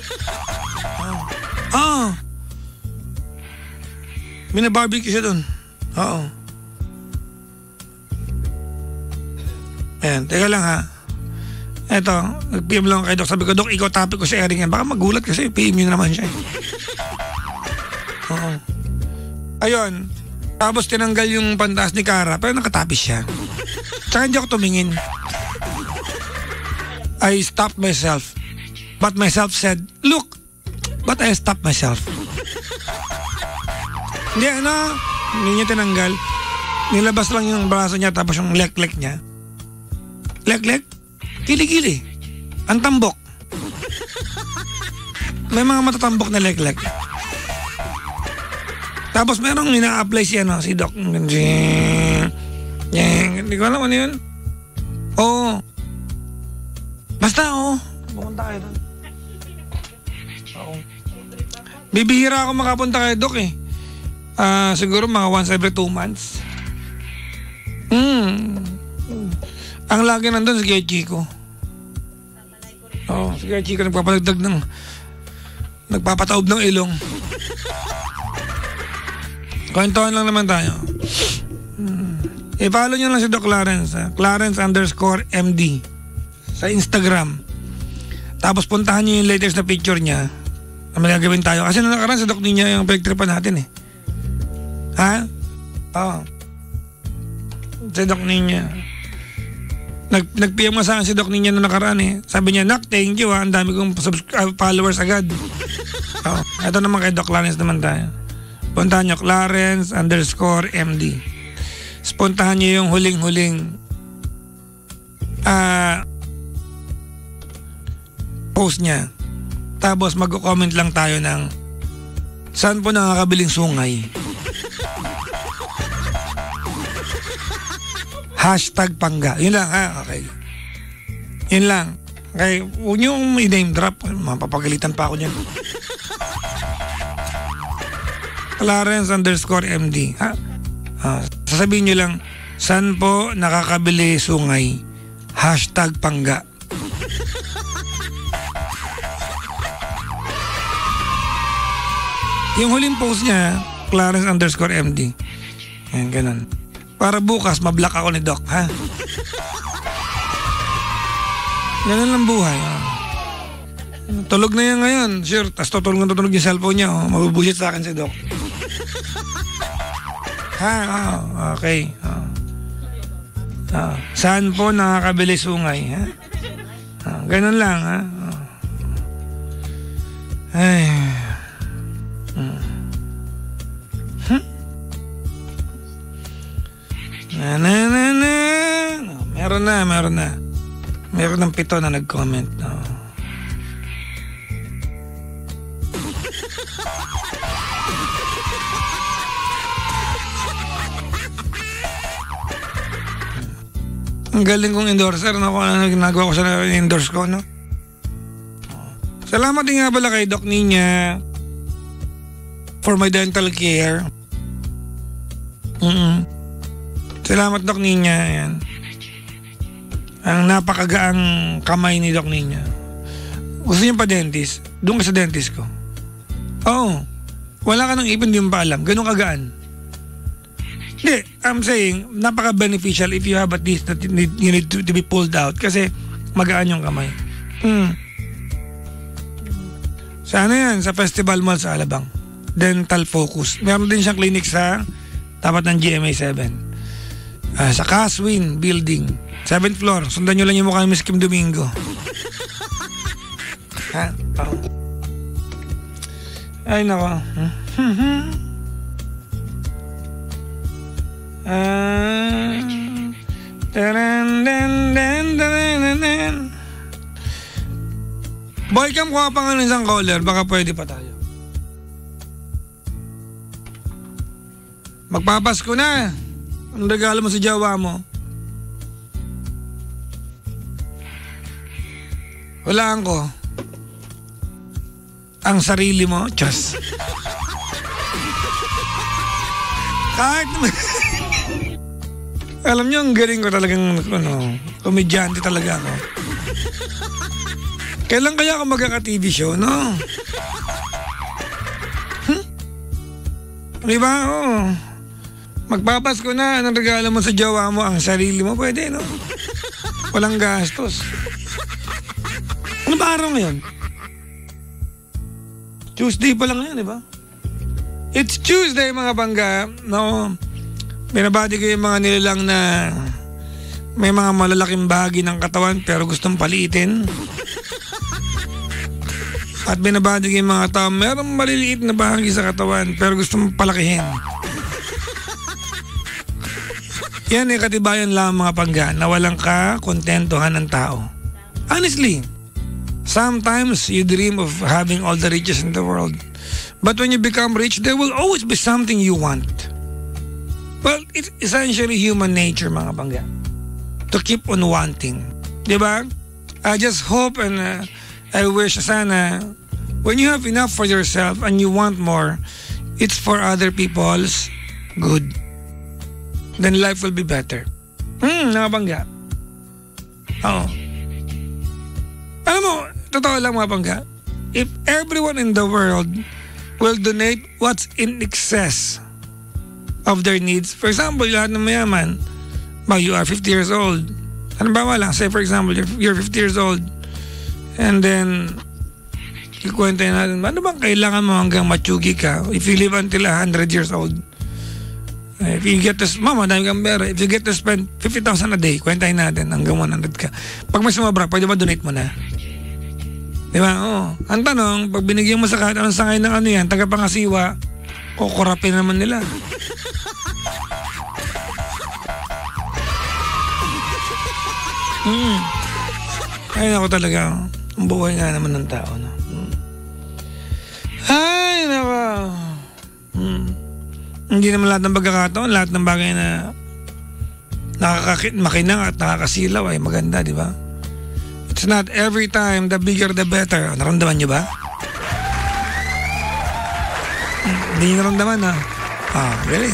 Binabarbecue siya doon. Oo. Ayan, teka lang ha. Eto, nag-PM lang kay Doc. Sabi ko, Doc, ikaw topic ko sa airing yan. Baka magulat kasi PM yun naman siya. Oo. Ayun. Tapos tinanggal yung pantaas ni Kara, pero nakatapis siya. Tsaka hindi ako tumingin. I stopped myself. But myself said, look, but I stopped myself. Hindi niya tinanggal. Nilabas lang yung braso niya tapos yung lek-lek niya. Lek-lek? Kili-kili. Ang tambok. May mga matatambok na lek-lek. Tapos merong ina-apply siya si Doc. Hindi ko alam ano yun. Oo. Basta pumunta kayo doon. Oo. Bibihira ako makapunta kay Doc eh. Siguro mga once every 2 months. Ang lagi nandun si Kuya Chico. Si Kuya Chico nagpapataob ng ilong. Kwentuhan lang naman tayo. I-follow nyo lang si Doc Clarence. Clarence_MD sa Instagram. Tapos puntahan nyo yung latest na picture niya. May gagawin tayo. Kasi nung nakaraan sa Doc niya yung pinagtripan natin eh. Ha? Oo. Si Doc niya. Nag-PM nga sa akin si Doc niya nung nakaraan eh. Sabi niya, Nak, thank you ha. Ang dami kong followers agad. Ito naman kay Doc Clarence naman tayo. Puntahan nyo, Clarence_MD. Puntahan nyo yung huling-huling post niya. Tapos mag-comment lang tayo ng saan po nakakabiling sungay? #pangga. Yun lang ha, okay. Yun lang. Okay, huwag nyo i-name drop. Mapapagalitan pa ako dyan. Clarence_MD. Sasabihin nyo lang, saan po nakakabili sungay? #pangga. Yung huling post niya, Clarence_MD. Ayan, ganun. Para bukas, mablock ako ni Doc, ha? Ganun lang buhay. Tulog na yan ngayon. Sure, tas tutulog yung cellphone niya. Mabubusit sa akin si Doc. Okay. Saan po nakakabili sungay, ha? Ganun lang, ha? Ay. Meron na. Meron ng 7 na nag-comment. Ang galing kong endorser, no? Kung ano ginagawa ko sa endorse ko, no? Salamat din nga pala kay Doc Ninya. for my dental care. Salamat, Doc Nina. Ayan. Ang napakagaang kamay ni Doc Nina. Gusto niyo pa dentist? Doon ka sa dentist ko. Oo. Wala ka ng ipin, di mo pa alam. Ganun kagaan. Hindi, I'm saying, napaka-beneficial if you have at least that you need to be pulled out kasi magaan yung kamay. Sana yan, sa Festival Mall sa Alabang. Dental Focus. Meron din siyang clinic sa tapat ng GMA 7. Sa Caswin Building. 7th floor. Sundan nyo lang yung mukha ni Miss Kim Domingo. Ha? Oh. Ay, nako. Boy, Cam, kuha pa nga ng isang caller. Baka pwede pa tayo. Magpapasko na. Ang regalo mo sa jowa mo? Walaan ko. Ang sarili mo? Diyos. Kahit naman. Alam niyo, ang galing ko talagang, komedyante talaga ako. Kailan kaya ako magkaka-TV show, no? Di ba? Oo. Magpapasko na. Anong regalo mo sa jowa mo? Ang sarili mo? Pwede, no? Walang gastos. Ano ba araw ngayon? Tuesday pa lang yan, di ba? It's Tuesday, mga bangga. No? Binabati ko yung mga nilalang na may mga malalaking bahagi ng katawan pero gustong paliitin. At binabati ko yung mga tao merong maliliit na bahagi sa katawan pero gustong palakihin. Yan ay katibayan lang, mga pangga, na walang kakontentuhan ng tao. Honestly, sometimes you dream of having all the riches in the world. But when you become rich, there will always be something you want. Well, it's essentially human nature, mga bangga, to keep on wanting. Diba? I just hope and I wish sana when you have enough for yourself and you want more, it's for other people's good. Then life will be better. Mga bangga. Oo. Alam mo, totoo lang, mga bangga, if everyone in the world will donate what's in excess of their needs. For example, lahat ng mayaman, you are 50 years old. Ano ba wala? Say for example, you're 50 years old. And then, ikwenta natin, ano bang kailangan mo hanggang matsugi ka if you live until 100 years old? If you get to, madami kang pera. If you get to spend 50,000 a day, kwentahin natin hanggang 100 ka. Pag may sumabra, pwede ba donate mo na? Di ba? Oo. Ang tanong, pag binigyan mo sa kahit anong sangay ng ano yan, tagapangasiwa, kukurapin naman nila. Ay, ako talaga. Ang buhay nga naman ng tao. No? Ay, nako. Hindi naman lahat ng pagkakataon, lahat ng bagay na makinang at nakakasilaw ay maganda, di ba? It's not every time the bigger the better. Naramdaman nyo ba? Hindi nyo naramdaman, ha? Really?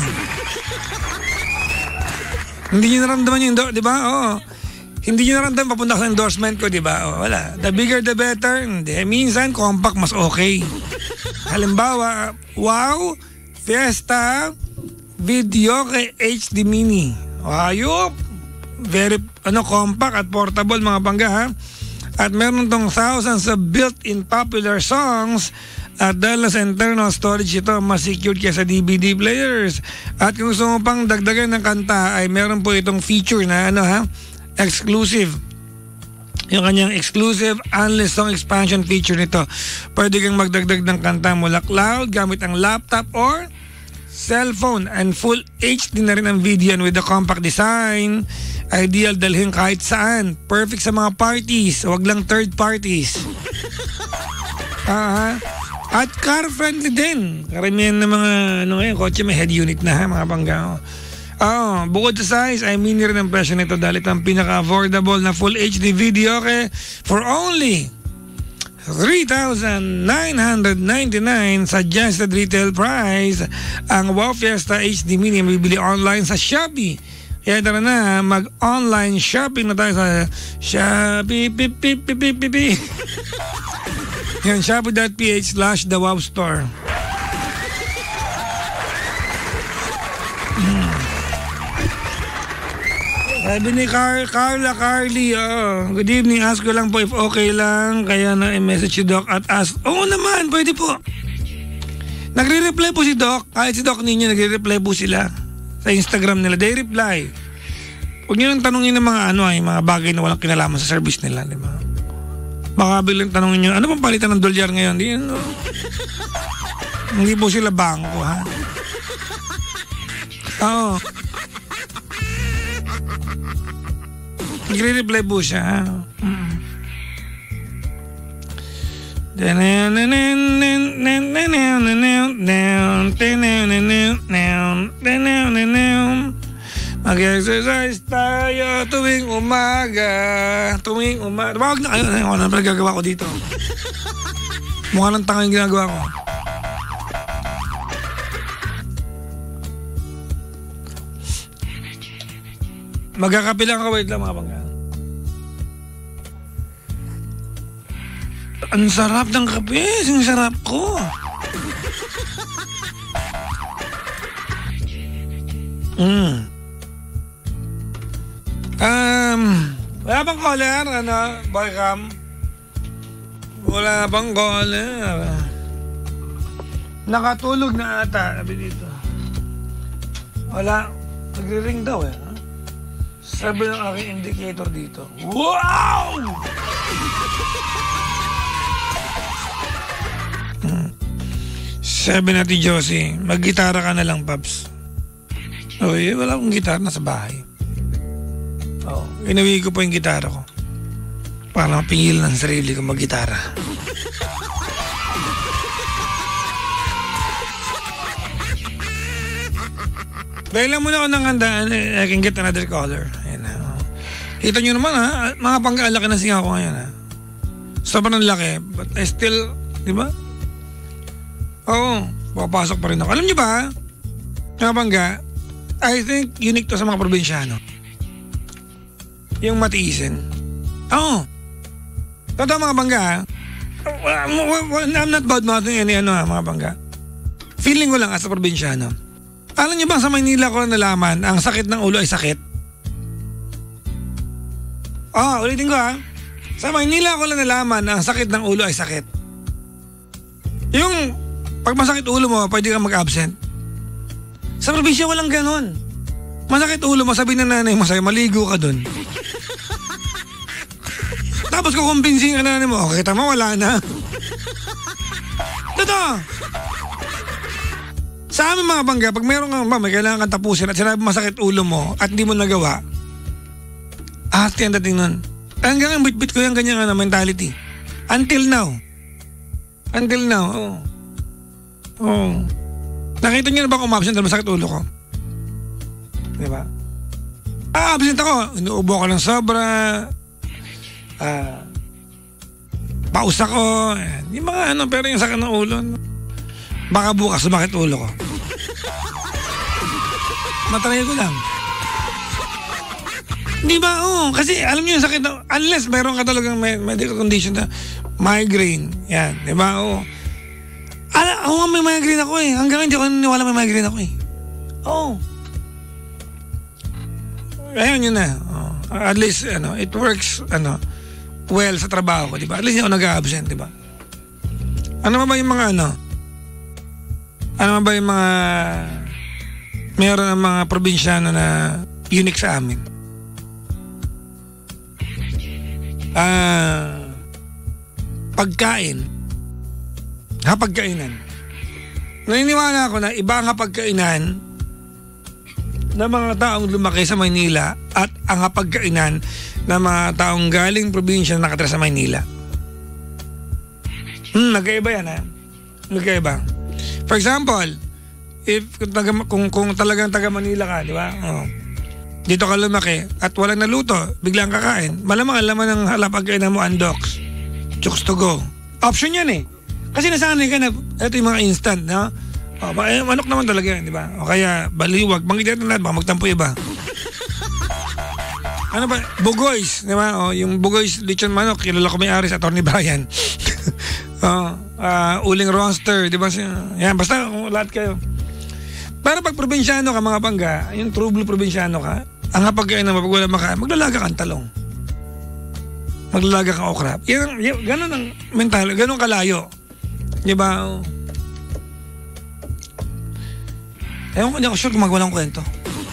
Hindi nyo naramdaman yung, di ba? Oo. Hindi nyo naramdaman, papunta sa endorsement ko, di ba? Wala. The bigger the better. Hindi. Minsan, compact mas okay. Halimbawa, wow, Fiesta Video kay HD Mini. Ayop! Very compact at portable, mga bangga, ha? At meron tong thousands of built-in popular songs at dahil sa internal storage ito, mas secured kaya sa DVD players. At kung gusto mo pang dagdagan ng kanta ay meron po itong feature na exclusive. Yung kanyang exclusive unless song expansion feature nito. Pwede kang magdagdag ng kanta mula cloud gamit ang laptop or cellphone, and full HD na rin ang video with the compact design. Ideal dalhin kahit saan. Perfect sa mga parties. Huwag lang third parties. At car friendly din. Karamihan ng mga kotse may head unit na, ha, mga bangga. Bukod sa size ay mini rin ang presyo nito dahil ito ang pinaka-affordable na full HD video for only 3,999 suggested retail price. Ang Wow Fiesta HD Mini mabibili online sa Shopee. Kaya tara na, mag-online shopping na tayo sa Shopee. Yan, shopee.ph/The Wow Store. Sabi ni Carly, good evening, ask ko lang po if okay lang, kaya na i-message si Doc at ask. Oo naman, pwede po. Nagre-reply po si Doc, kahit si Doc ninyo, nagre-reply po sila sa Instagram nila, they reply. Huwag nyo nang tanongin ng mga yung mga bagay na walang kinalaman sa service nila, di ba? Baka bilang tanongin nyo, ano pang palitan ng dolyar ngayon? Hindi po sila bangko, ha? Oo. Nagre-reply po siya, ha? Mag-exercise tayo tuwing umaga. Tawag na kayo. Ano na pala gagawa ko dito? Mukha ng tanga yung ginagawa ko. Magkakape lang ka. Wait lang mga bangga. Ang sarap ng kape. Ang sarap ko. Wala bang caller? Boy Cam? Wala bang caller? Nakatulog na ata. Sabi dito. Wala. Nagre-ring daw eh. Sabi ng aking indicator dito. Wow! Sabi natin Josie, mag-gitara ka na lang, Paps. Wala akong gitara, nasa bahay. Inawi ko po yung gitara ko para mapingil ng sarili ko mag-gitara. Dahil lang muna ako ng handaan, I can get another caller. Ayan, kita nyo naman mga pangkalaki na singa ko ngayon. Sobrang laki, but I still, di ba? Oo, papasok pa rin ako. Alam nyo ba, mga bangga, I think unique to sa mga probinsyano. Yung matiisin. Oo. Totoo mga bangga, I'm not bad-mouthing any mga bangga. Feeling ko lang as a probinsyano. Alam niyo ba sa Maynila ko nalaman ang sakit ng ulo ay sakit? Ulitin ko Sa Maynila ko lang nalaman ang sakit ng ulo ay sakit. Yung pag masakit ulo mo, pwede kang mag-absent. Sa probinsya walang ganon. Masakit ulo mo, sabi na nanay mo sa'yo, maligo ka dun. Tapos kukumbinsin ka na nanay mo, kita mo wala na. Totoo. Sa amin mga bangga, pag meron kang may kailangan kang tapusin at sinabi masakit ulo mo at hindi mo nagawa, yan dating nun. Hanggang ang bit-bit ko yung ganyan mentality. Until now. Nakita niyo na ba kung umabsent dahil masakit ulo ko? Diba? Absent ako. Inuubo ko ng sobra. Paus ako. Yung mga pero yung sakit ng ulo, baka bukas sumakit ulo ko. Matry ko lang. Di ba? Kasi alam niyo yung sakit na, unless mayroon ka talagang medical condition na migraine. Yan. Di ba? Ako nga may migraine ako eh. Hanggang hindi ako naniwala may migraine ako eh. Ayun yun na. At least, it works, well sa trabaho ko, di ba? At least hindi ako nag-absent, di ba? Ano ba yung mga meron ng mga probinsyano na unique sa amin? Pagkain. Pagkainan. Naniniwala ako na iba ang pagkainan ng mga taong lumaki sa Maynila at ang pagkainan ng mga taong galing probinsya na nakatira sa Maynila. Nagkaiba yan Nagkaiba. For example, kung talagang taga Manila ka, di ba? Dito ka lumaki at walang naluto, biglang kakain. Malamang alaman ng halapagkainan mo andoks, chooks to go, Option yan eh. Kasi nasanay ka na, ito yung mga instant, no? Manok naman talaga yan, di ba? O kaya, baliwag, mangitin na lahat, baka magtampo iba. Ano ba? Bugoys, di ba? O, yung Bugoys lechon manok, kilala ko may-ari sa Atty. Brian. Uling roaster, di ba? Yan, basta lahat kayo. Para pag probinsyano ka, mga pangga, yung true blue probinsyano ka, ang kapag kayo na mapag wala maka, maglalaga kang talong. Maglalaga kang okra. Yan, ganun ang mental, ganun kalayo. Di ba? Ewan ko, hindi ako sure kung magawa ng kwento.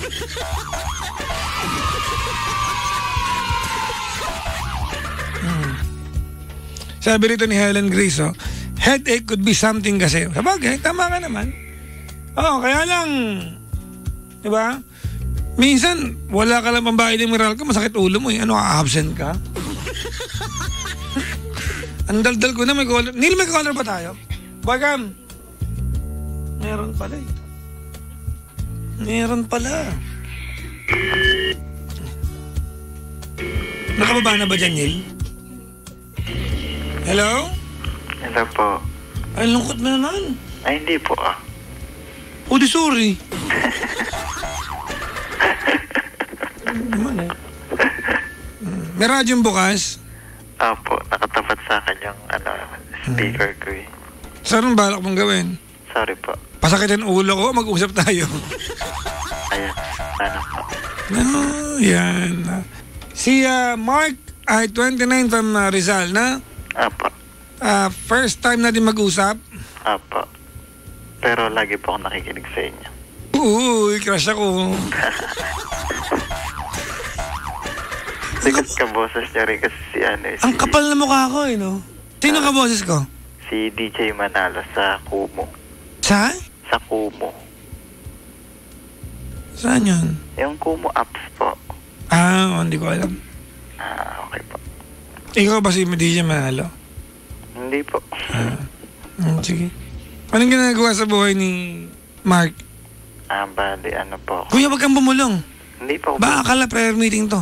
Sabi rito ni Helen Grace, headache could be something kasi. Sabagay, tama ka naman. Kaya lang, di ba? Minsan, wala ka lang pambayad ng mineral ka, masakit ulo mo eh. Ano, absent ka? Ang daldal ko na may color. Neil, may color ba tayo? Bagam. Meron pala eh. Meron pala. Nakababa na ba dyan, Neil? Hello? Hello po. Ay, lungkot mo naman. Ay, hindi po di sorry. Naman eh. May radyong bukas? Opo, nakatapat sa akin yung speaker ko eh. Saan ang balak mong gawin? Sorry po. Pasakitin ulo ko, mag-usap tayo. Ayan, ano po. Yan. Si Mark ay 29 from Rizal na? Opo. First time natin mag-usap? Opo. Pero lagi po ako nakikinig sa inyo. Uy, crush ako. Sikat ka boses niya rin kasi si Ang kapal na mukha ko eh, no? Sino ka boses ko? Si DJ Manalo sa Kumu. Sa? Sa Kumu. Saan yun? Yung Kumu apps po. Hindi ko alam. Okay po. Ikaw ba si DJ Manalo? Hindi po. Sige. Anong ginagawa sa buhay ni Mark? Bali, ano po. Kuya, wag kang bumulong. Hindi po. Ba, akala prayer meeting to?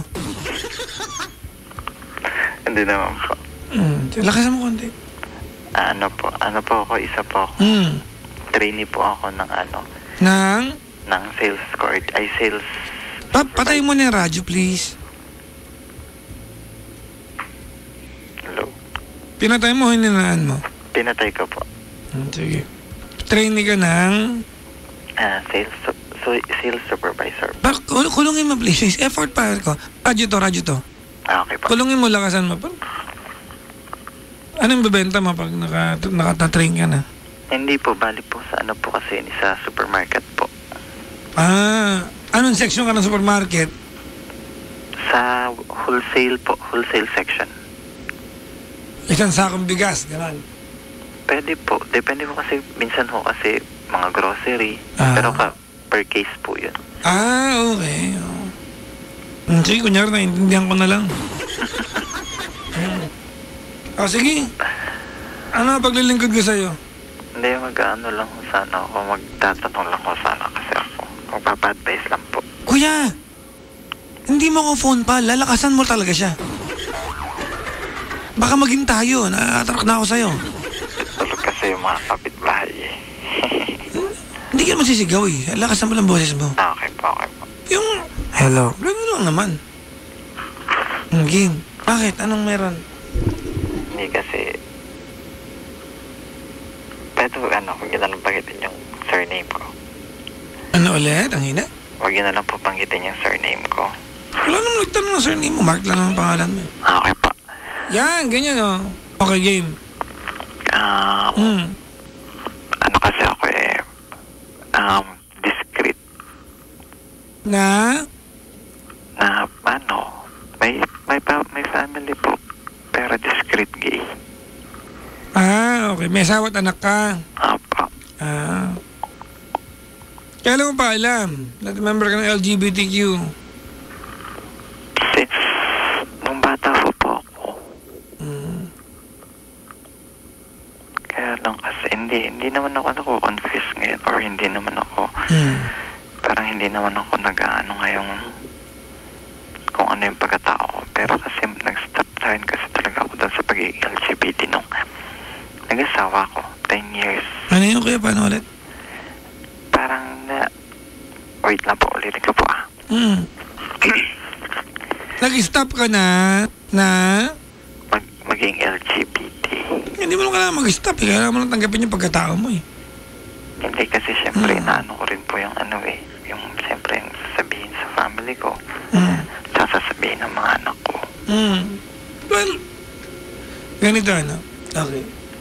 Hindi naman po. Lakasan mo konti. Ano po ako, isa po ako. Trainee po ako ng ng sales sales. Patay mo na yung radyo, please. Hello? Pinatay mo, hininaan mo? Pinatay ko po. Sige. Trainee ka ng? Sales supervisor. Kulungin mo, please. Effort pa ko. Radyo to. Okay po. Kulungin mo, lakasan mo. Anong bebenta mo pag nakata-train ka na? Hindi po, bali po sa po kasi sa supermarket po. Anong section ka ng supermarket? Sa wholesale po, wholesale section. Isang sakong bigas, gano'n? Pwede po, depende po kasi, minsan ho kasi mga grocery, pero per case po yun. Okay. Sige, kunyari naintindihan ko na lang. Sige. Ano paglilingkod ko sa'yo? Hindi, mag-ano lang sana ako, magtatanong lang ko sana kasi ako. Magpapa-advise lang po. Kuya! Hindi mo ko phone pa, lalakasan mo talaga siya. Baka maging tayo, na-attract na ako sa'yo. Tulog kasi yung mga kapitbahay eh. Hindi ka naman sisigaw eh, lakasan mo lang boses mo. Okay po. Yung, hello, gano'n lang naman. Game, bakit? Anong meron? Hindi kasi, pero huwag yun na lang banggitin yung surname ko. Ano ulit? Ang hina? Huwag yun na lang po banggitin yung surname ko. Wala naman nagtanong ng surname mo, Mark lang ang pangalan mo. Okay po. Yan, ganyan oh. Okay, game. Kasi ako discreet. Na may family po, pero discreet gay. Okay. May asawa at anak ka. Opo. Kailan mo pa alam na member ka ng LGBTQ? Since nung bata po ako. Kaya lang kasi hindi naman ako nako-confuse ngayon or hindi naman ako parang hindi naman ako nag-ano ngayong kung ano yung pagkatao ko. Pero kasi nag-start sa akin kasi talaga ako doon sa pag-LGBT nung nag-asawa ko, 10 years. Ano yun, kuya? Paano ulit? Parang wait lang po, ulitin ko po Nag-stop ka na maging LGBT. Hindi mo lang kailangan mag-stop eh. Kailangan mo lang tanggapin yung pagkatao mo eh. Hindi kasi syempre naano ko rin po yung yung syempre yung sasabihin sa family ko. Tsaka sasabihin ng mga anak ko. Well, ganito Okay.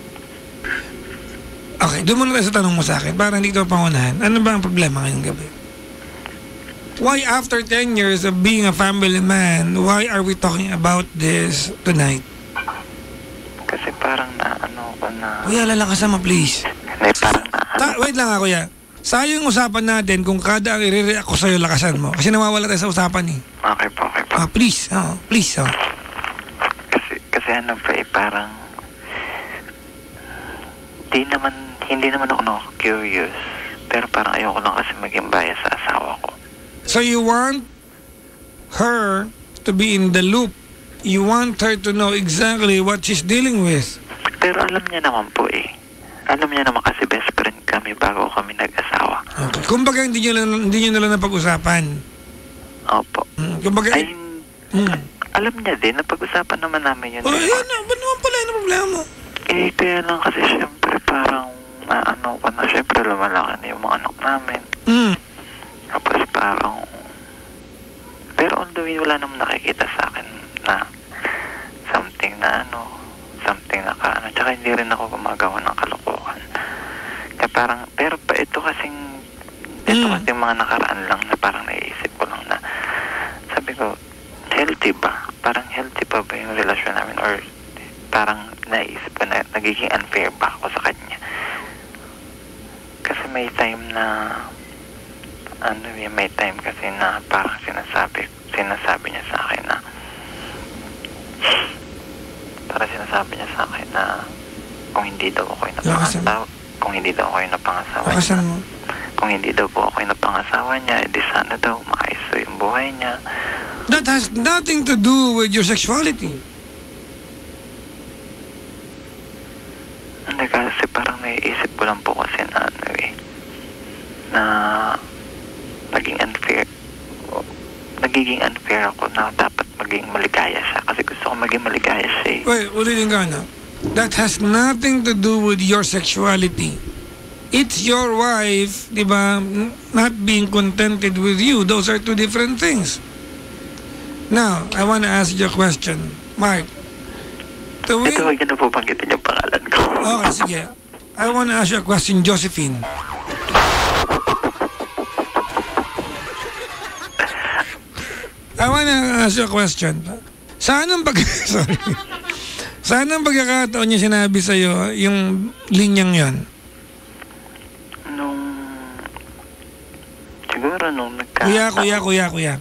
Okay, doon muna tayo sa tanong mo sa akin. Para hindi ka pangunahan. Ano ba ang problema ngayong gabi? Why after 10 years of being a family man, why are we talking about this tonight? Kasi parang Kuya, lalakasan mo please. Parang wait lang kuya. Sayang usapan natin kung kada ang i-react ko sa'yo, lakasan mo. Kasi nawawala tayo sa usapan eh. Okay po. Please. Kasi parang hindi naman ako curious. Pero parang ayoko lang kasi maging bias sa asawa ko. So you want her to be in the loop. You want her to know exactly what she's dealing with. Pero alam niya naman po eh. Alam niya naman kasi best friend kami bago kami nag-asawa. Okay. Kumbaga hindi niyo na lang napag-usapan. Opo. Kumbaga alam niya din, napag-usapan naman namin yun. Oh, yan na. Ba't naman pala yung problema mo? Kaya lang kasi syempre parang syempre lumalaki na yung mga anak namin. Tapos parang pero on the way wala naman nakikita sa akin na something na tsaka hindi rin ako gumagawa ng kalokohan. Kaya parang pero ito kasing mga nakaraan lang na parang naiisip ko lang na sabi ko healthy ba? Parang healthy pa ba yung relasyon namin or parang naisip ko na nagiging unfair ba ako sa kanya? Kasi may time na kasi na parang sinasabi niya sa akin na kung hindi daw ako yung napangasawa niya, edi sana daw maayos yung buhay niya. That has nothing to do with your sexuality. Hindi kasi parang naiisip ko lang po kasi na nagiging unfair ako na dapat maging maligaya siya kasi gusto ko maging maligaya siya eh. Wait, ulitin ka na. That has nothing to do with your sexuality. It's your wife, di ba, not being contented with you. Those are two different things. Now, I want to ask you a question. Mark. Ito, huwag niyo na po banggitin yung pangalan ko. Okay, sige. I want to ask you a question, Josephine. I want to ask you a question. Saan ang pagkakataon niya sinabi sa'yo yung linyang yon? Siguro nung Kuya.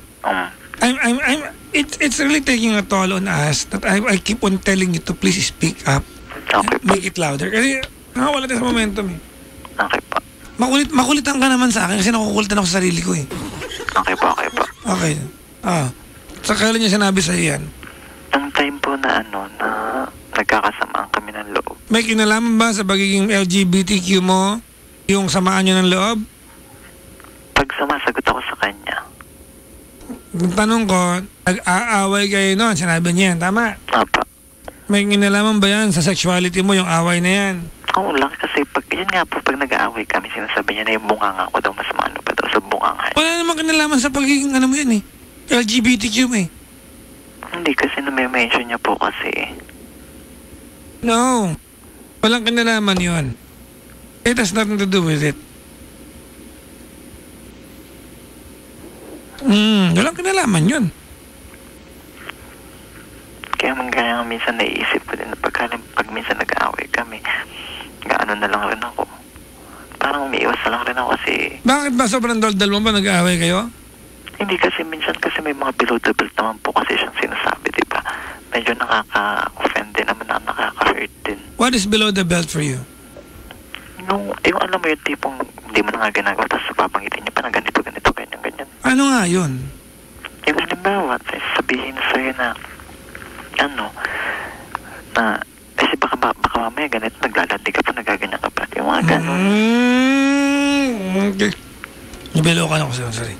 It's really taking a toll on us that I keep on telling you to please speak up. Okay, make it louder. Kasi nakawala tayo sa momentum eh. Okay pa. Makulitan ka naman sa akin kasi nakukulitan ako sa sarili ko eh. Okay pa. Okay. Sa kailan niya sinabi sa'yo yan? Ang time po na nagkakasamaan kami ng loob. May kinalaman ba sa pagiging LGBTQ mo yung samaan niyo ng loob? Pag sumasagot ako sa kanya. Tanong ko, nag-aaway kayo noon, sinabi niya yan, tama? Apa. May kinalaman ba yan sa sexuality mo, yung away na yan? Oo lang, kasi yun nga po, pag nag-aaway kami, sinasabi niya na yung bunganga ko daw, mas maano pa daw sa bunganga. Wala namang kinalaman sa pagiging mo yan eh. LGBTQ mo eh. Hindi, kasi na-mention niya po kasi. No. Walang kinalaman yun. It has nothing to do with it. Walang kinalaman yun. Kaya minsan naiisip ko din na pag minsan nag-aaway kami, gaano na lang rin ako. Parang umiiwas na lang rin ako kasi... Bakit ba sobrang daldal mo ba nag-aaway kayo? Hindi kasi minsan kasi may mga below the belt naman po kasi siyang sinasabi, di ba? Medyo nakaka-offend din naman, nakaka-hurt din. What is below the belt for you? Yung alam mo yung tipong hindi mo na nga ginagawa tapos papangitin niya pa na ganito, ganyan. Ano nga yun? Yung halimbawa, sabihin sa'yo na Kasi baka mamaya ganito, naglalandi ka pa, nagaganyan ka pa. Yung mga ganun. Okay. Nabilo ka na ako sa'yo, sorry.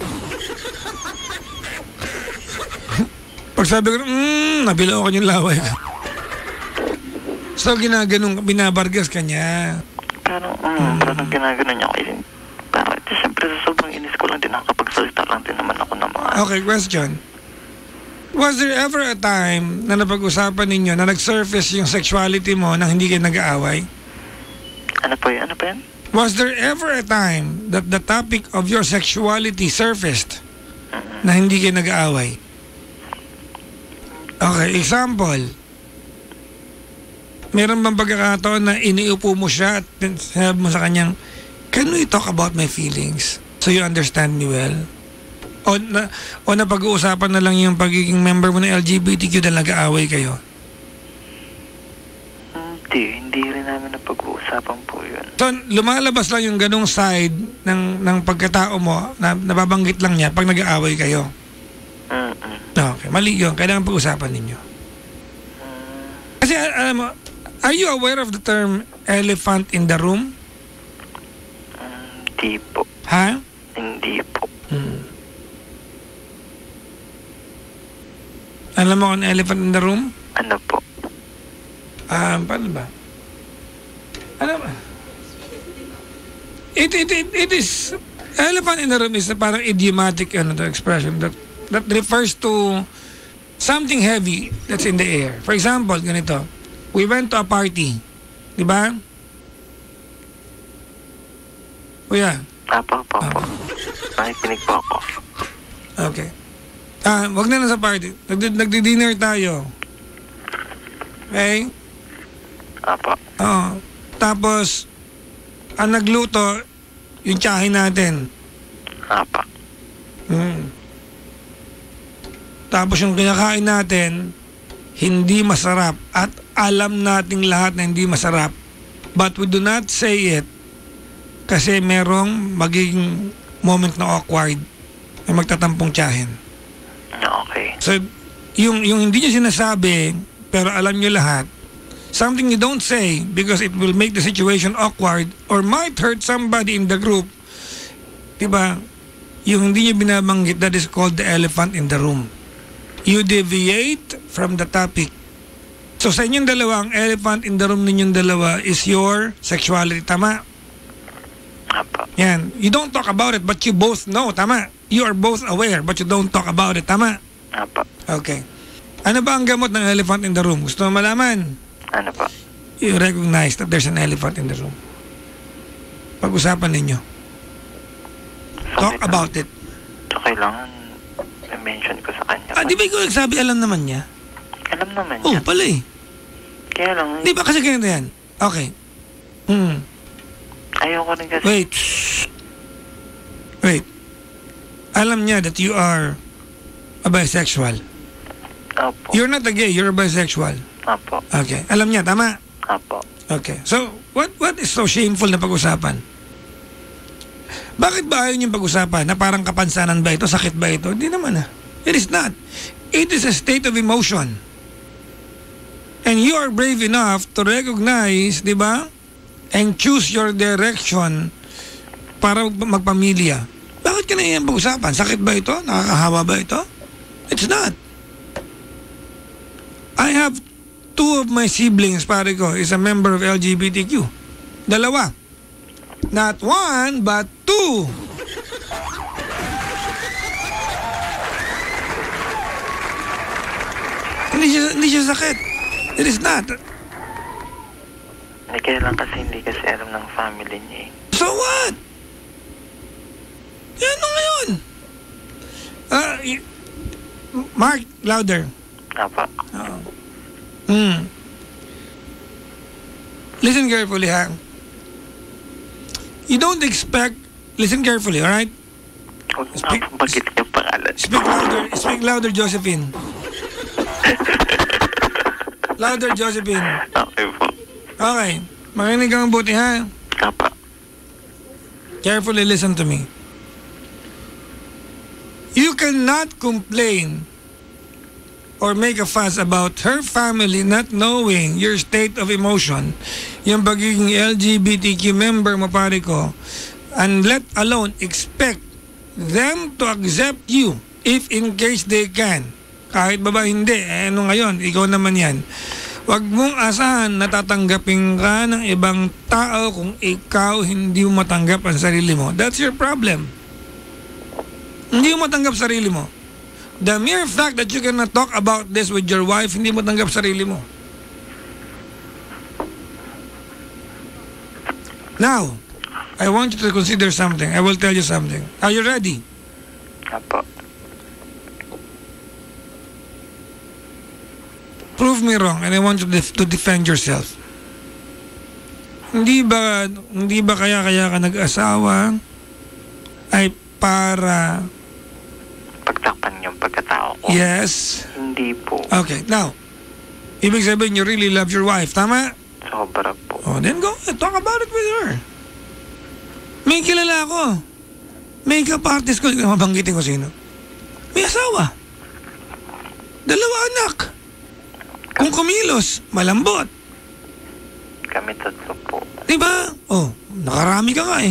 Pag sabi ko, nabilo ka yung laway ka. So, binabargas ka niya. Pero, parang ginaganon niya ako. Parang, siyempre, sa sobrang inis ko lang din, nakakapagsalita lang din naman ako ng mga... Okay, question. Was there ever a time na napag-usapan ninyo na nag-surface yung sexuality mo nang hindi kayo nag-aaway? Ano po yan? Was there ever a time that the topic of your sexuality surfaced na hindi kayo nag-aaway? Okay, example. Meron bang pagkakataon na iniupo mo siya at sinabi mo sa kanyang, can we talk about my feelings so you understand me well? O na pag-uusapan na lang yung pagiging member mo ng LGBTQ dahil nag-aaway kayo? Hindi rin namin na pag-uusapan po yun. So, lumalabas lang yung ganong side ng pagkatao mo na nababanggit lang niya pag nag-aaway kayo? Okay, mali yun. Kailangan pag-usapan ninyo. Kasi, alam mo, are you aware of the term elephant in the room? Hindi po. Ha? Hindi po. Alam mo kung elephant in the room? Ano po? Paano ba? Alam mo? It is, elephant in the room is parang idiomatic expression that refers to something heavy that's in the air. For example, ganito. We went to a party. Diba? Kuya? Apo. Nakikinig po ako. Okay. Wag na sa party. Nagdi-dinner tayo. Okay? Apo. Oo. Tapos, ang nagluto, yung tiyahin natin. Apo. Tapos yung kinakain natin, hindi masarap. At alam nating lahat na hindi masarap. But we do not say it kasi merong magiging moment na awkward. May magtatampong tiyahin. Okay. So, yung hindi nyo sinasabi, pero alam nyo lahat, something you don't say because it will make the situation awkward or might hurt somebody in the group, diba? Yung hindi nyo binabanggit, that is called the elephant in the room. You deviate from the topic. So sa inyong dalawa, ang elephant in the room ninyong dalawa is your sexuality, tama? Apa. Yan. You don't talk about it, but you both know, tama? You are both aware, but you don't talk about it, tama? Apa. Okay. Ano ba ang gamot ng elephant in the room? Gusto mo malaman? Ano pa? You recognize that there's an elephant in the room. Pag-usapan ninyo. Talk about it. So kailangan i-mention ko sa kanya. Di ba ikaw nagsabi, alam naman niya? Alam naman Oh, niya. pala eh. Kaya lang. Di ba kasi ganito yan? Okay. Ayoko rin kasi. Wait. Alam niya that you are a bisexual. Apo. You're not a gay, you're a bisexual. Apo. Okay. Alam niya, tama? Apo. Okay. So, what is so shameful na pag-usapan? Bakit ba ayaw niyong pag-usapan? Na parang kapansanan ba ito? Sakit ba ito? Hindi naman ah. It is not. It is a state of emotion. And you are brave enough to recognize, di ba? And choose your direction para magpamilya. Bakit ka na yan pag-usapan? Sakit ba ito? Nakakahawa ba ito? It's not. I have 2 of my siblings, pare ko, is a member of LGBTQ. 2. Not 1, but 2. Hindi siya sakit. It is not. Kaya lang kasi hindi kasi alam ng family niya eh. So what? Ano ngayon? Mark, louder. Apa. Listen carefully, ha? You don't expect... Listen carefully, alright? Huwag na pagkit yung pangalan. Speak louder, Josephine. Louder, Josephine. Okay po. Okay. Makinig kang buti, ha? Apa. Carefully listen to me. You cannot complain or make a fuss about her family not knowing your state of emotion, yung pagiging LGBTQ member mo, pare ko, and let alone expect them to accept you if in case they can. Kahit ba hindi, ano ngayon, ikaw naman yan. Huwag mong asahan na tatanggapin ka ng ibang tao kung ikaw hindi mo matanggap ang sarili mo. That's your problem. Hindi mo matanggap sarili mo. The mere fact that you cannot talk about this with your wife, hindi mo tanggap sarili mo. Now, I want you to consider something. I will tell you something. Are you ready? Apo. Prove me wrong and I want you to defend yourself. Hindi ba kaya ka nag-asawa ay para Pagtakpan yung pagkatao ko? Yes. Hindi po. Okay, now, ibig sabihin you really love your wife, tama? Sobra po. Oh, then go talk about it with her. May kilala ko. Makeup artist ko, mabanggitin ko sino. May asawa. 2 anak. Kung kumilos, malambot. Kami 3 po. Diba? Oh, nakarami ka nga eh.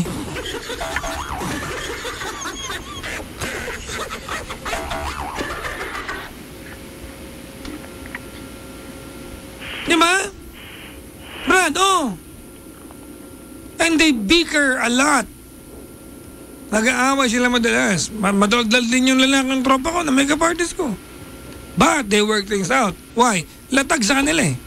Diba? Brad, oh. And they bicker a lot. Nag-aaway sila madalas. Madaldal din yung lalakang tropa ko na makeup artist ko. But they work things out. Why? Latag sa kanila eh.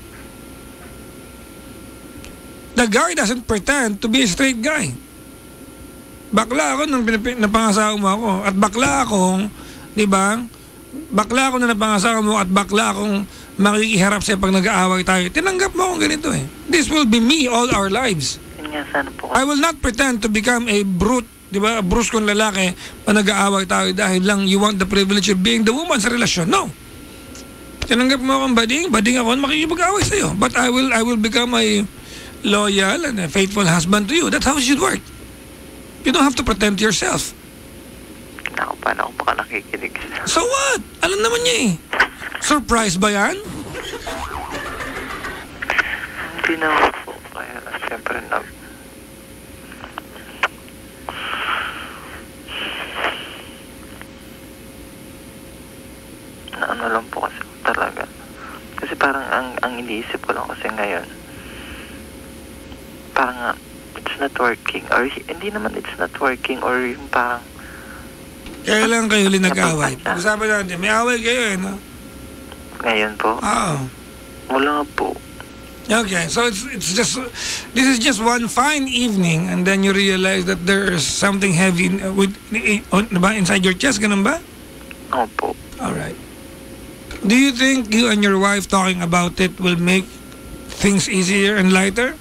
The guy doesn't pretend to be a straight guy. Bakla ako nung napangasawa mo ako. At bakla akong, di ba? Bakla ako na napangasawa mo at bakla akong makikiharap sa'yo pag nag-aaway tayo. Tinanggap mo akong ganito eh. This will be me all our lives. Yun nga, sana po. I will not pretend to become a brute, di ba? A bruskong lalaki pag nag-aaway tayo dahil lang you want the privilege of being the woman sa relasyon. No. Tinanggap mo akong bading ako, makikipag-away sa'yo. But I will become a loyal and a faithful husband to you. That's how it should work. You don't have to pretend to yourself. Naku, paano ako baka nakikinig? So what? Alam naman niya eh. Surprise ba yan? Hindi naman po. Kaya siyempre ano lang po kasi talaga. Kasi parang ang iniisip ko lang kasi ngayon, parang it's not working. Or hindi naman it's not working or yung parang Kaya lang kayo huli nag-away. Pag-usapan natin, may away kayo eh, no? ngayon po. Oo. Wala po. Okay, so it's just, this is just one fine evening and then you realize that there's something heavy inside your chest, ganun ba? Opo. Alright. Do you think you and your wife talking about it will make things easier and lighter?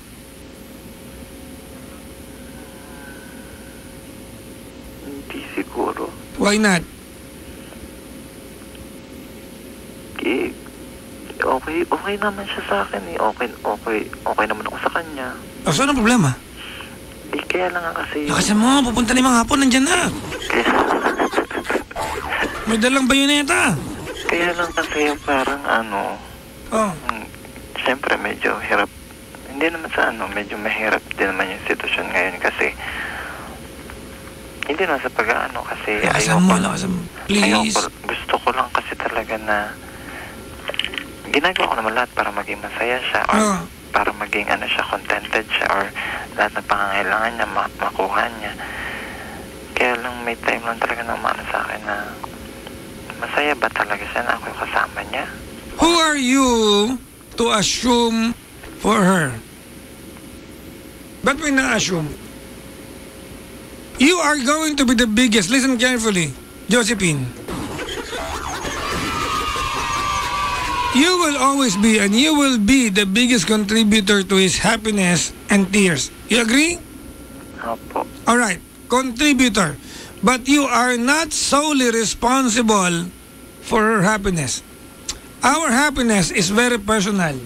Hindi siguro. Why not? Okay naman siya sa akin eh. Okay naman ako sa kanya. O, so anong problema? Kaya lang nga kasi... Kasi mo, pupunta ni mga hapon, nandyan na. May dalang bayoneta. Kaya lang kasi yung parang Oh. Siyempre medyo hirap. Hindi naman sa medyo mahirap din naman yung sitwasyon ngayon kasi hindi naman sa pag-ano kasi Lakasan mo. Please. Gusto ko lang kasi talaga na ginagawa ko naman lahat para maging masaya siya or para maging siya, contented siya or lahat ng pangangailangan niya makuha niya. Kaya lang may time lang talaga na sa akin na masaya ba talaga siya na ako yung kasama niya? Who are you to assume for her? Ba't may na-assume? You are going to be the biggest. Listen carefully, Josephine. You will always be and you will be the biggest contributor to his happiness and tears. You agree? Opo. Alright, contributor. But you are not solely responsible for her happiness. Our happiness is very personal.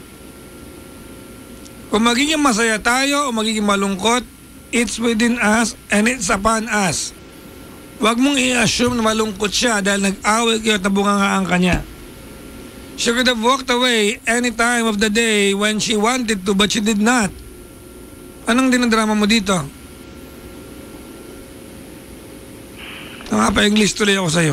Kung magiging masaya tayo o magiging malungkot, it's within us and it's upon us. Huwag mong i-assume na malungkot siya dahil nag-away kayo at nabungangaan ka niya. She could have walked away any time of the day when she wanted to, but she did not. Anong dinadrama mo dito? Nakapa-English tuloy ako sa'yo.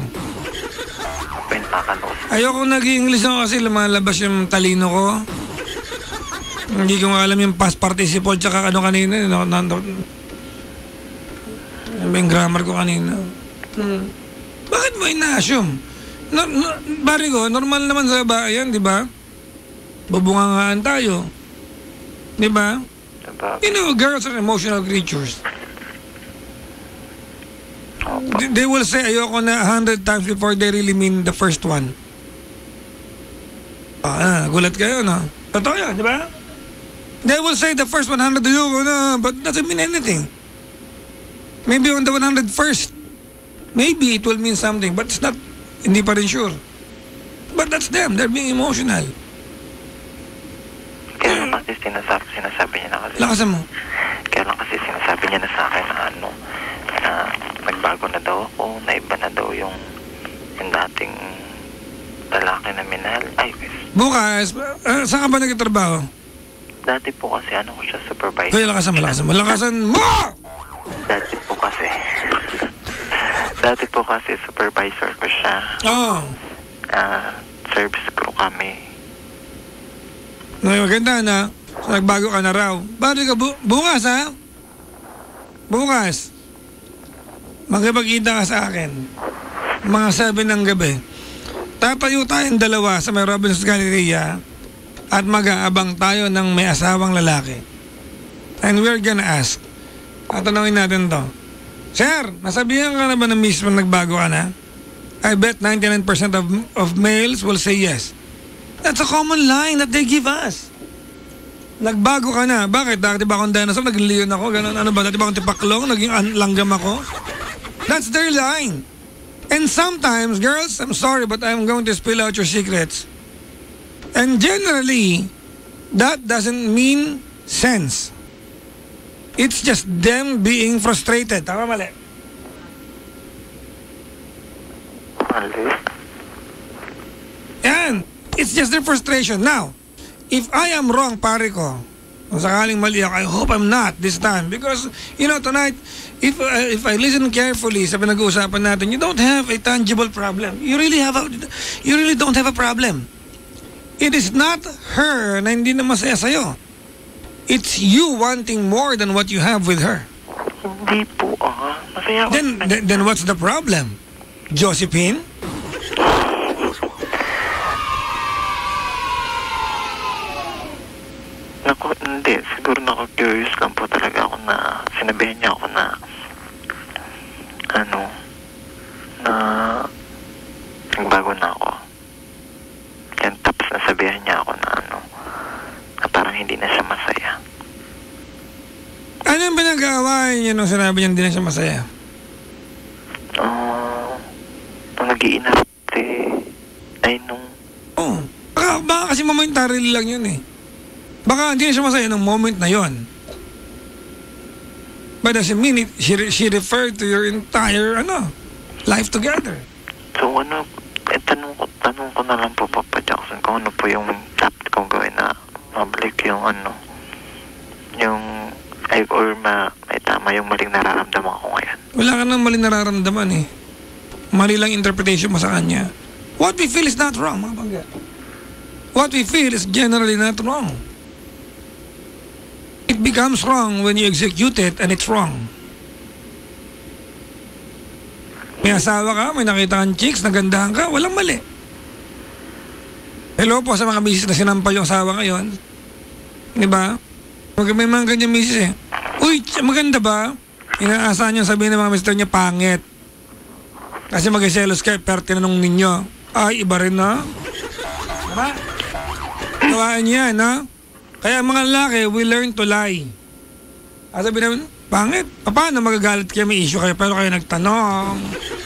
Ayoko nag-English ako kasi lumalabas yung talino ko. Hindi ko alam yung past participle tsaka ano kanina. Ano yung grammar ko kanina? Bakit mo ina-assume? Bari ko, normal naman sa bayan, di ba? Bubungangaan tayo. Di ba? You know, girls are emotional creatures. They will say ayoko na 100 times before they really mean the first one. Gulat kayo, no? Totoo yan, di ba? They will say the first 100 ayoko na, but doesn't mean anything. Maybe on the 101st, maybe it will mean something, but it's not, hindi pa rin sure. But that's them, they're being emotional. Kaya lang kasi sinasabi niya na kasi. Lakasan mo. Kaya lang kasi sinasabi niya na sa akin na ano, na nagbago na daw ako, na iba na daw yung dating lalaki na minahal. Ay, bukas, saan ka ba nagtatrabaho? Dati po kasi ano ko siya, supervisor. Kaya lakasan mo! Dati po kasi supervisor ko siya. Oo. Service crew kami. Maganda na. So, nagbago ka na raw. Bari ka bukas, ha? Bukas. Magkipagkita ka sa akin. Mga 7 ng gabi. Tatayo tayong dalawa sa may Robinson's Galleria at mag-aabang tayo ng may asawang lalaki. And we're gonna ask. Tatanungin natin to. Sir, nasabihan ka na ba na mismo nagbago ka na? I bet 99% of males will say yes. That's a common line that they give us. Nagbago ka na. Bakit? Dati ba akong dinosaur? Naging leon ako? Ganun. Ano ba? Dati ba akong tipaklong? Naging langgam ako? That's their line. And sometimes, girls, I'm sorry, but I'm going to spill out your secrets. And generally, that doesn't mean sense. It's just them being frustrated. Tama, mali? Mali? Yan. It's just their frustration. Now, if I am wrong, pare ko, kung sakaling mali ako, I hope I'm not this time. Because, you know, tonight, if I listen carefully sa pinag-uusapan natin, you don't have a tangible problem. You really don't have a problem. It is not her na hindi na masaya sa'yo. It's you wanting more than what you have with her. Hindi po, masaya ako. Then what's the problem? Josephine? Hindi. Siguro curious lang po talaga ako na sinabihan niya ako na na nagbago na ako. Yan, tapos nasabihan niya ako na na parang hindi na siya masaya. Ano yung pinag-aawayan niya nung sinabi niya hindi na siya masaya? Nung nag-iinarte, Baka kasi momentarily lang yun eh. Baka hindi na siya masaya ng moment na yun. But doesn't mean it, she referred to your entire life together. So tanong ko na lang po, Papa Jackson, kung ano po yung dapat kong gawin na mabalik yung may tama yung maling nararamdaman ko ngayon. Wala ka nang maling nararamdaman eh. Mali lang interpretation mo sa kanya. What we feel is not wrong, mga bangga. What we feel is generally not wrong. It becomes wrong when you execute it and it's wrong. May asawa ka, may nakita kang chicks, nagandahan ka, walang mali. Hello po sa mga misis na sinampal yung asawa ngayon. Diba? May mga ganyan misis eh. Uy, maganda ba? Inaasahan niyo sabihin ng mga mister niya, pangit. Kasi mag-selos kayo, pero tinanong ninyo, ay, iba rin na. Diba? Gawaan niya, no? Kaya mga lalaki, we learn to lie. Sabi namin, pangit. Paano magagalit kayo, may issue kayo, pero kayo nagtanong.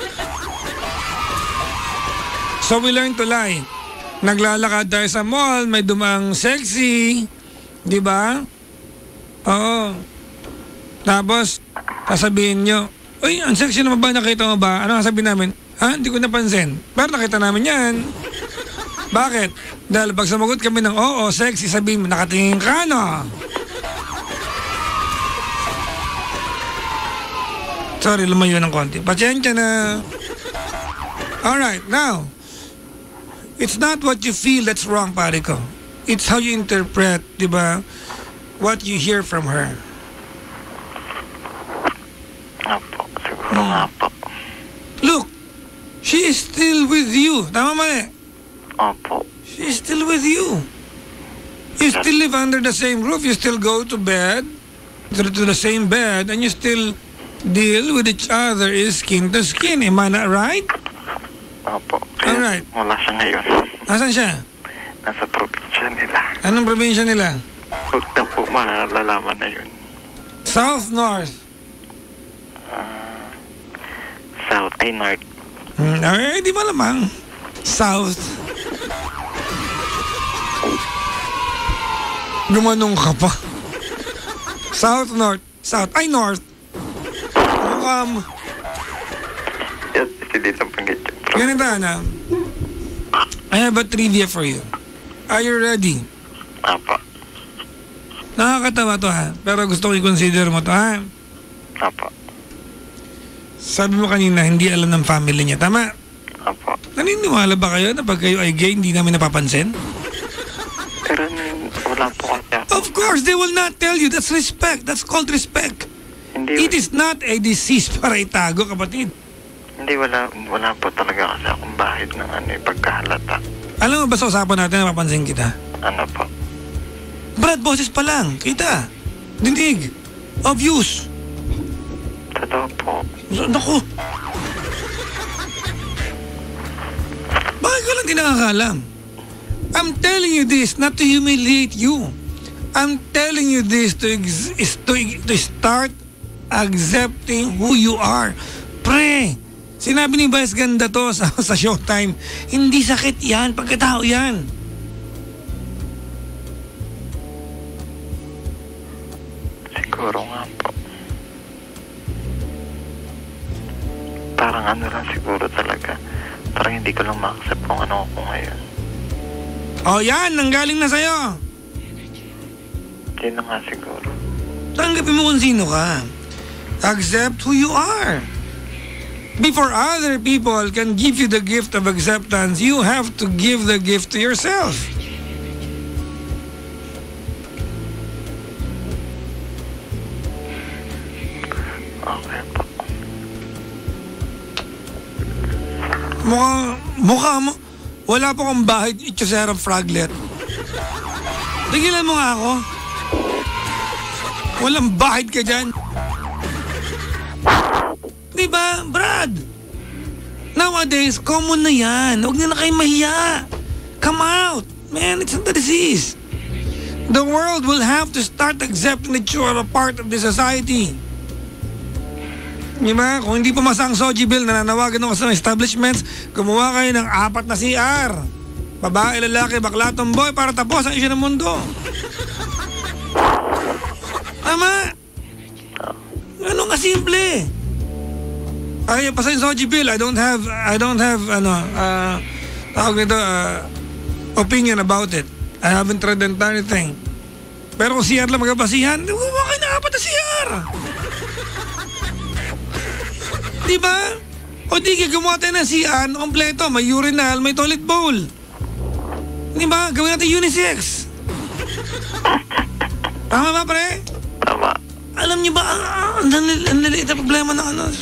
So we learn to lie. Naglalakad tayo sa mall, may dumang sexy. Di ba? Oo. Tapos, sasabihin nyo, uy, ang sexy naman ba? Nakita mo ba? Ano sabihin namin? Ha? Hindi ko napansin. Pero nakita namin yan. Bakit? Dahil pag sumagot kami ng oo, sexy, sabihin mo, nakatingin ka, no? Sorry, lumayo ng konti. Pasyensya na. Alright, now, it's not what you feel that's wrong, pare ko. It's how you interpret, di ba, what you hear from her. Apo, siguro nga po. Look, she is still with you. Tama mali? Opo. She is still with you. You still live under the same roof. You still go to bed, to the same bed, and you still deal with each other is skin to skin. Am I not right? Opo. Alright. Wala siya ngayon. Nasaan siya? Nasa probinsya nila. Anong probinsya nila? Huwag na po malalaman na yun. South, North? South, ay North. Ay, di malamang. South. Gumanong ka pa. South, North. South, ay North. Yes, hindi na panggit yun. Ganito, Ana. I have a trivia for you. Are you ready? Apa. Nakakatawa to, ha? Pero gusto ko i-consider mo to, ha? Apa. Sabi mo kanina, hindi alam ng family niya. Tama? Apa. Naniniwala ba kayo na pag kayo ay gay, hindi namin napapansin? Pero wala po kaya. Of course, they will not tell you. That's respect. That's called respect. Hindi, It is not a disease para itago, kapatid. hindi, wala po talaga kasi akong bahid ng pagkahalata. Alam mo ba sa usapan natin, napapansin kita? Ano po? Brad, boses pa lang. Kita. Dinig. Obvious. Totoo po. Naku. Bakit ka lang di nakakalam? I'm telling you this not to humiliate you. I'm telling you this to start accepting who you are. Pre, sinabi ni Vice Ganda to sa Showtime, hindi sakit yan, pagkatao yan. Siguro nga po. Parang ano lang siguro talaga. Parang hindi ko lang ma-accept kung ano ako ngayon. Oh yan, nanggaling na sa'yo. Hindi na nga siguro. Tanggapin mo kung sino ka. Accept who you are. Before other people can give you the gift of acceptance, you have to give the gift to yourself. Okay po. Mukha mo, wala pa akong bahid, itchoserang fraglet. Tigilan mo nga ako. Walang bahid ka dyan. Diba, Brad? Nowadays, common na yan. Huwag na kayo mahiya. Come out. Man, it's not a disease. The world will have to start accepting that you are a part of the society. Diba? Kung hindi pumasa ang Soji Bill, nananawagan ako sa establishments, gumawa kayo ng 4 na CR. Babae, lalaki, bakla, tomboy, para tapos ang isyu ng mundo. Tama? Ganun kasimple. Ay, pa sa Soji Bill, I don't have, tawag nito, opinion about it. I haven't read the entire thing. Pero kung CR lang magabasihan, gumawa kayo ng 4 na CR. Diba? O di gumawa tayo ng CR kompleto, may urinal, may toilet bowl. Diba? Gawin natin unisex. Tama ba, pre? Tama. Alam niyo ba, ang naliit na problema ng ano?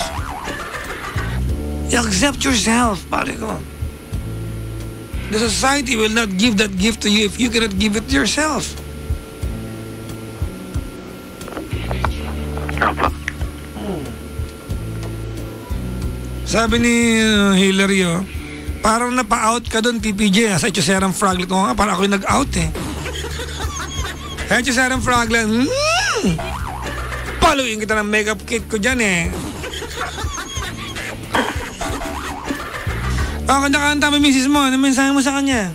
You accept yourself, pare ko. The society will not give that gift to you if you cannot give it to yourself. Tama. Sabi ni Hillary, parang napa-out ka doon, PPJ, sa itchoserang fraglet. O nga, parang ako yung nag-out eh. Kaya itchoserang fraglet, paluin kita ng makeup kit ko dyan eh. Kanta-kanta may misis mo, ano mensahe mo sa kanya?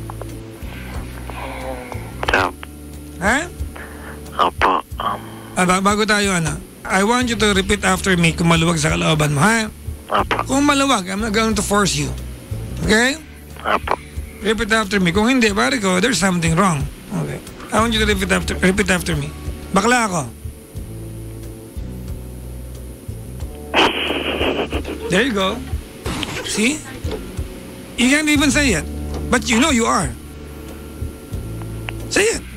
Job. Ha? Opo. Bago tayo, I want you to repeat after me kung maluwag sa kalooban mo, ha? Opo. Kung maluwag, I'm not going to force you. Okay? Opo. Repeat after me. Kung hindi, pare ko, there's something wrong. Okay. I want you to repeat after me. Bakla ako. There you go. See? You can't even say it. But you know you are. Say it.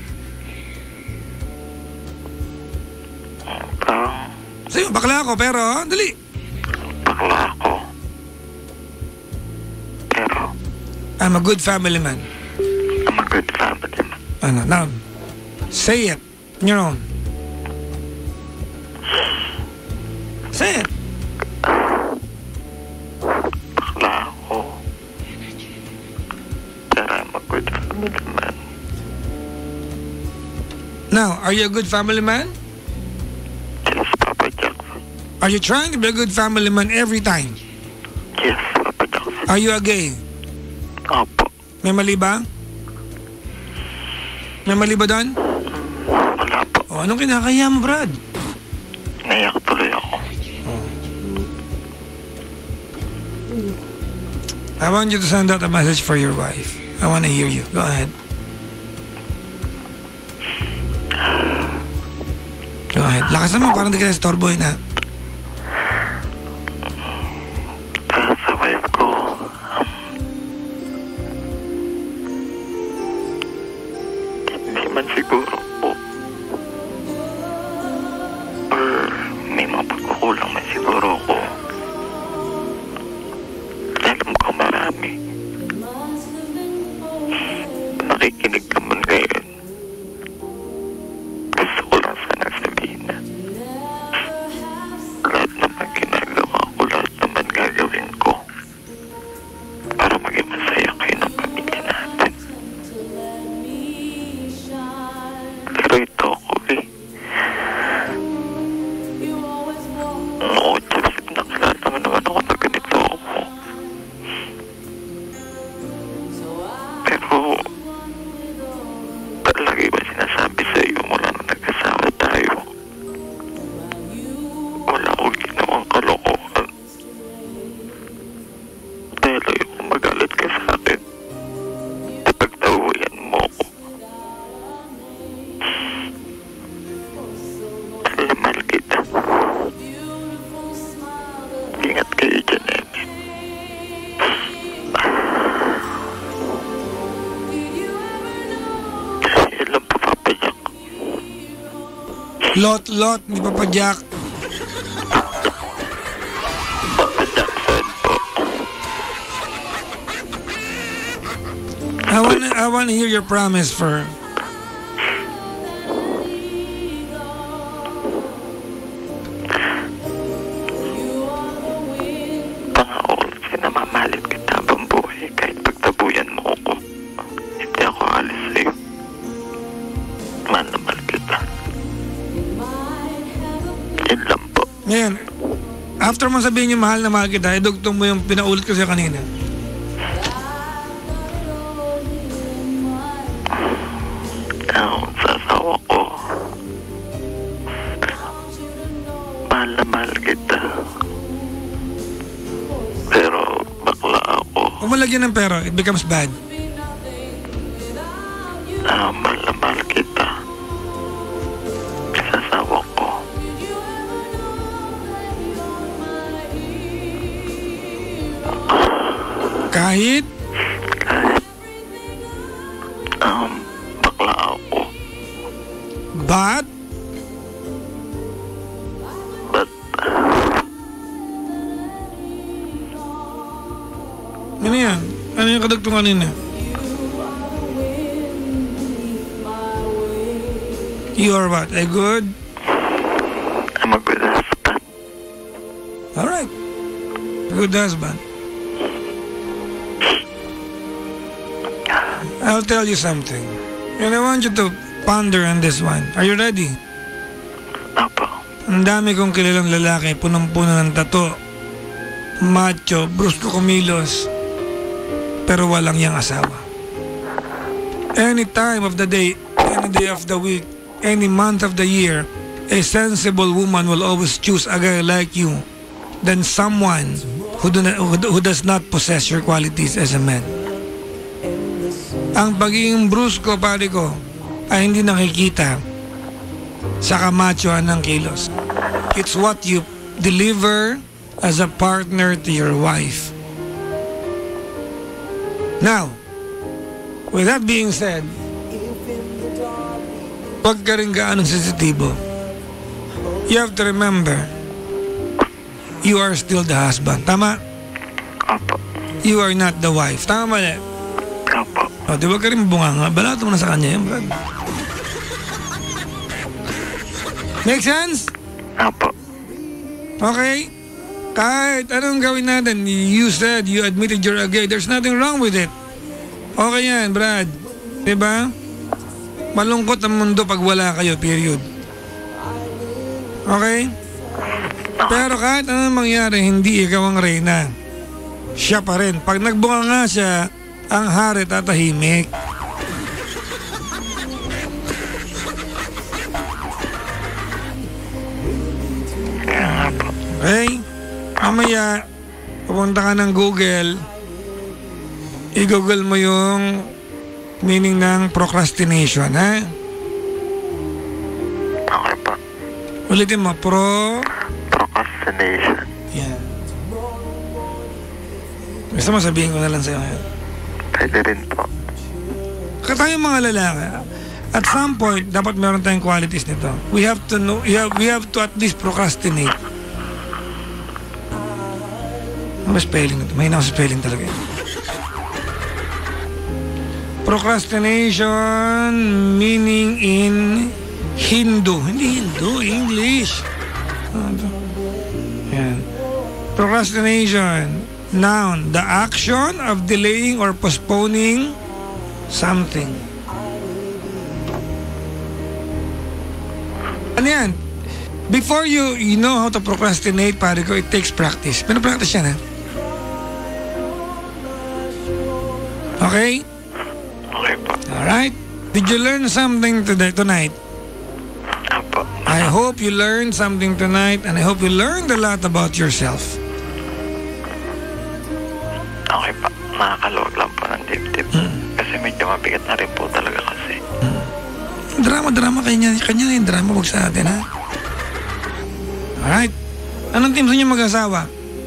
Say it, bakla ako, pero, dali. Bakla ako. Pero, I'm a good family man. I'm a good family man. Ano, now, say it on your own. Say it. Bakla ako. Pero I'm a good family man. Now, are you a good family man? Yes, Papa Jackson. Are you trying to be a good family man every time? Yes, Papa Jackson. Are you a gay? Opo. May mali ba? May mali ba doon? Wala po. O, anong kinakaya mo, Brad? Naiyak tuloy ako. I want you to send out a message for your wife. I want to hear you. Go ahead. Go ahead. Lakas naman, parang di ka na-storboy na. Para sa wife ko, hindi man siguro po. Or may mga pagkukulang man siguro ko. Alam ko marami. Nakikinig naman ngayon. Gusto ko lang sana sabihin na lahat naman ginagawa ko, lahat naman gagawin ko para maging masaya kayo ng pamilya natin. Pero ito ako Oo, Joseph, nakilala naman ako na ganito ako. Pero talaga ba sinasabi sa iyo mula nung nag-asawa tayo? Wala akong ginawang kalokohan. Dahil ayoko magalit ka sa akin. Kapag nauwian mo ako. Salamal kita. Ingat kayo dyan, Emi. Yan lang po, Papa Jack. Lot, hindi pa Jack. Papa Jackson po. I want to hear your promise for... Pangako kasi namamahalin kita habang buhay kahit pagtabuyan mo ako. Hindi ako alis sa'yo. Mahal na mahal kita. Yan lang po. Ngayon, after mo sabihin yung mahal na mahal kita, idugtong mo yung pinaulit ko sa'yo kanina. Ako sa asawa ko. Mahal na mahal kita. Pero bakla ako. Kung malagyan ng pera, it becomes bad. Mahal na mahal kita. Sa asawa ko. Kahit? Bakla ako. But? Ano yan? Ano yung kadugtong kanina? You are what? A good? I'm a good husband. Alright. Good husband. I'll tell you something. And I want you to ponder on this one. Are you ready? Apo. Ang dami kong kilalang lalaki, punong-puno ng tato, macho, brusko kumilos, pero walang yang asawa. Any time of the day, any day of the week, any month of the year, a sensible woman will always choose a guy like you than someone who does not possess your qualities as a man. Ang pagiging brusko, pare ko, ay hindi nakikita sa kamachoan ng kilos. It's what you deliver as a partner to your wife. Now, with that being said, huwag ka rin gaanong sensitibo. You have to remember, you are still the husband. Tama? Opo. You are not the wife. Tama mali? Opo. O, di wag ka rin bunganga. Balato mo na sa kanya yan, Brad. Make sense? Opo. Okay? Kahit anong gawin natin, you said, you admitted you're gay. There's nothing wrong with it. Okay yan, Brad. Diba? Malungkot ang mundo pag wala kayo, period. Okay? Pero kahit anong mangyari, hindi ikaw ang reyna. Siya pa rin. Pag nagbunga nga siya, ang hari tatahimik. Okay? Mamaya, pupunta ka ng Google, i-google mo yung meaning ng procrastination, ha? Okay po. Ulitin mo, Procrastination. Yeah. Gusto mo sabihin ko na lang sa'yo ngayon. Pwede rin po. Tayong mga lalaki, at some point, dapat meron tayong qualities nito. We have to know, we have to at least procrastinate. Ano ba spelling nito? Mahina ako sa spelling talaga. Procrastination, meaning in Hindu. Hindi Hindu, English. Yan. Procrastination, noun, the action of delaying or postponing something. Ano yan? Before you know how to procrastinate, pare ko, it takes practice. Pinapractice yan, ha? Okay? Okay po. Alright? Did you learn something tonight? Opo. I hope you learned something tonight, and I hope you learned a lot about yourself. Okay pa. Nakakaluwag lang po ng dibdib. Kasi medyo mabigat na rin po talaga kasi. Drama kanya na yung drama, wag sa atin, ha? Alright. Anong team sa inyo mag-asawa?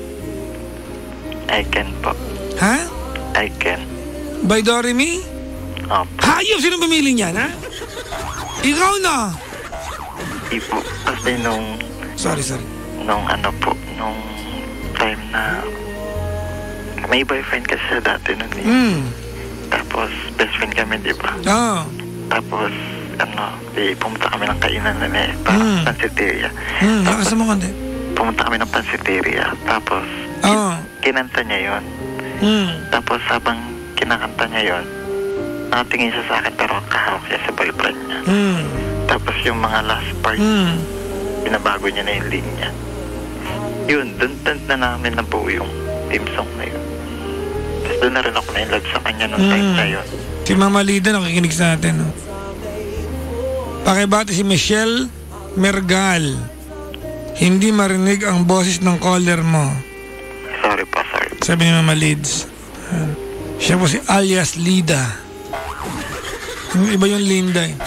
I can po. Ha? I can. By Doremi? Opo. Hayop! Sino pumili niyan, ha? Ikaw na! Ipo. Kasi nung Sorry. nung time na may boyfriend kasi siya dati nun eh. Tapos best friend kami, di ba? Oo. Tapos pumunta kami ng kainan na eh, parang pansiteria. Lakas mo konti. Pumunta kami ng pansiteria. Tapos kinanta niya yun. Tapos habang kinakanta niya yun, nakatingin siya sa akin pero kahawak siya sa boyfriend niya. Tapos yung mga last part, binabago niya na yung linya. Yun, dun na namin nabuo yung team song na yun. Tapos doon na rin ako na-inlove sa kanya nung time na yun. Si Mama Lida nakikinig sa atin, no? Pakibati si Michelle Mergal. Hindi marinig ang boses ng caller mo. Sorry. Sabi ni Mama Lids. Siya po si alias Lida. Yung iba yung Linda eh.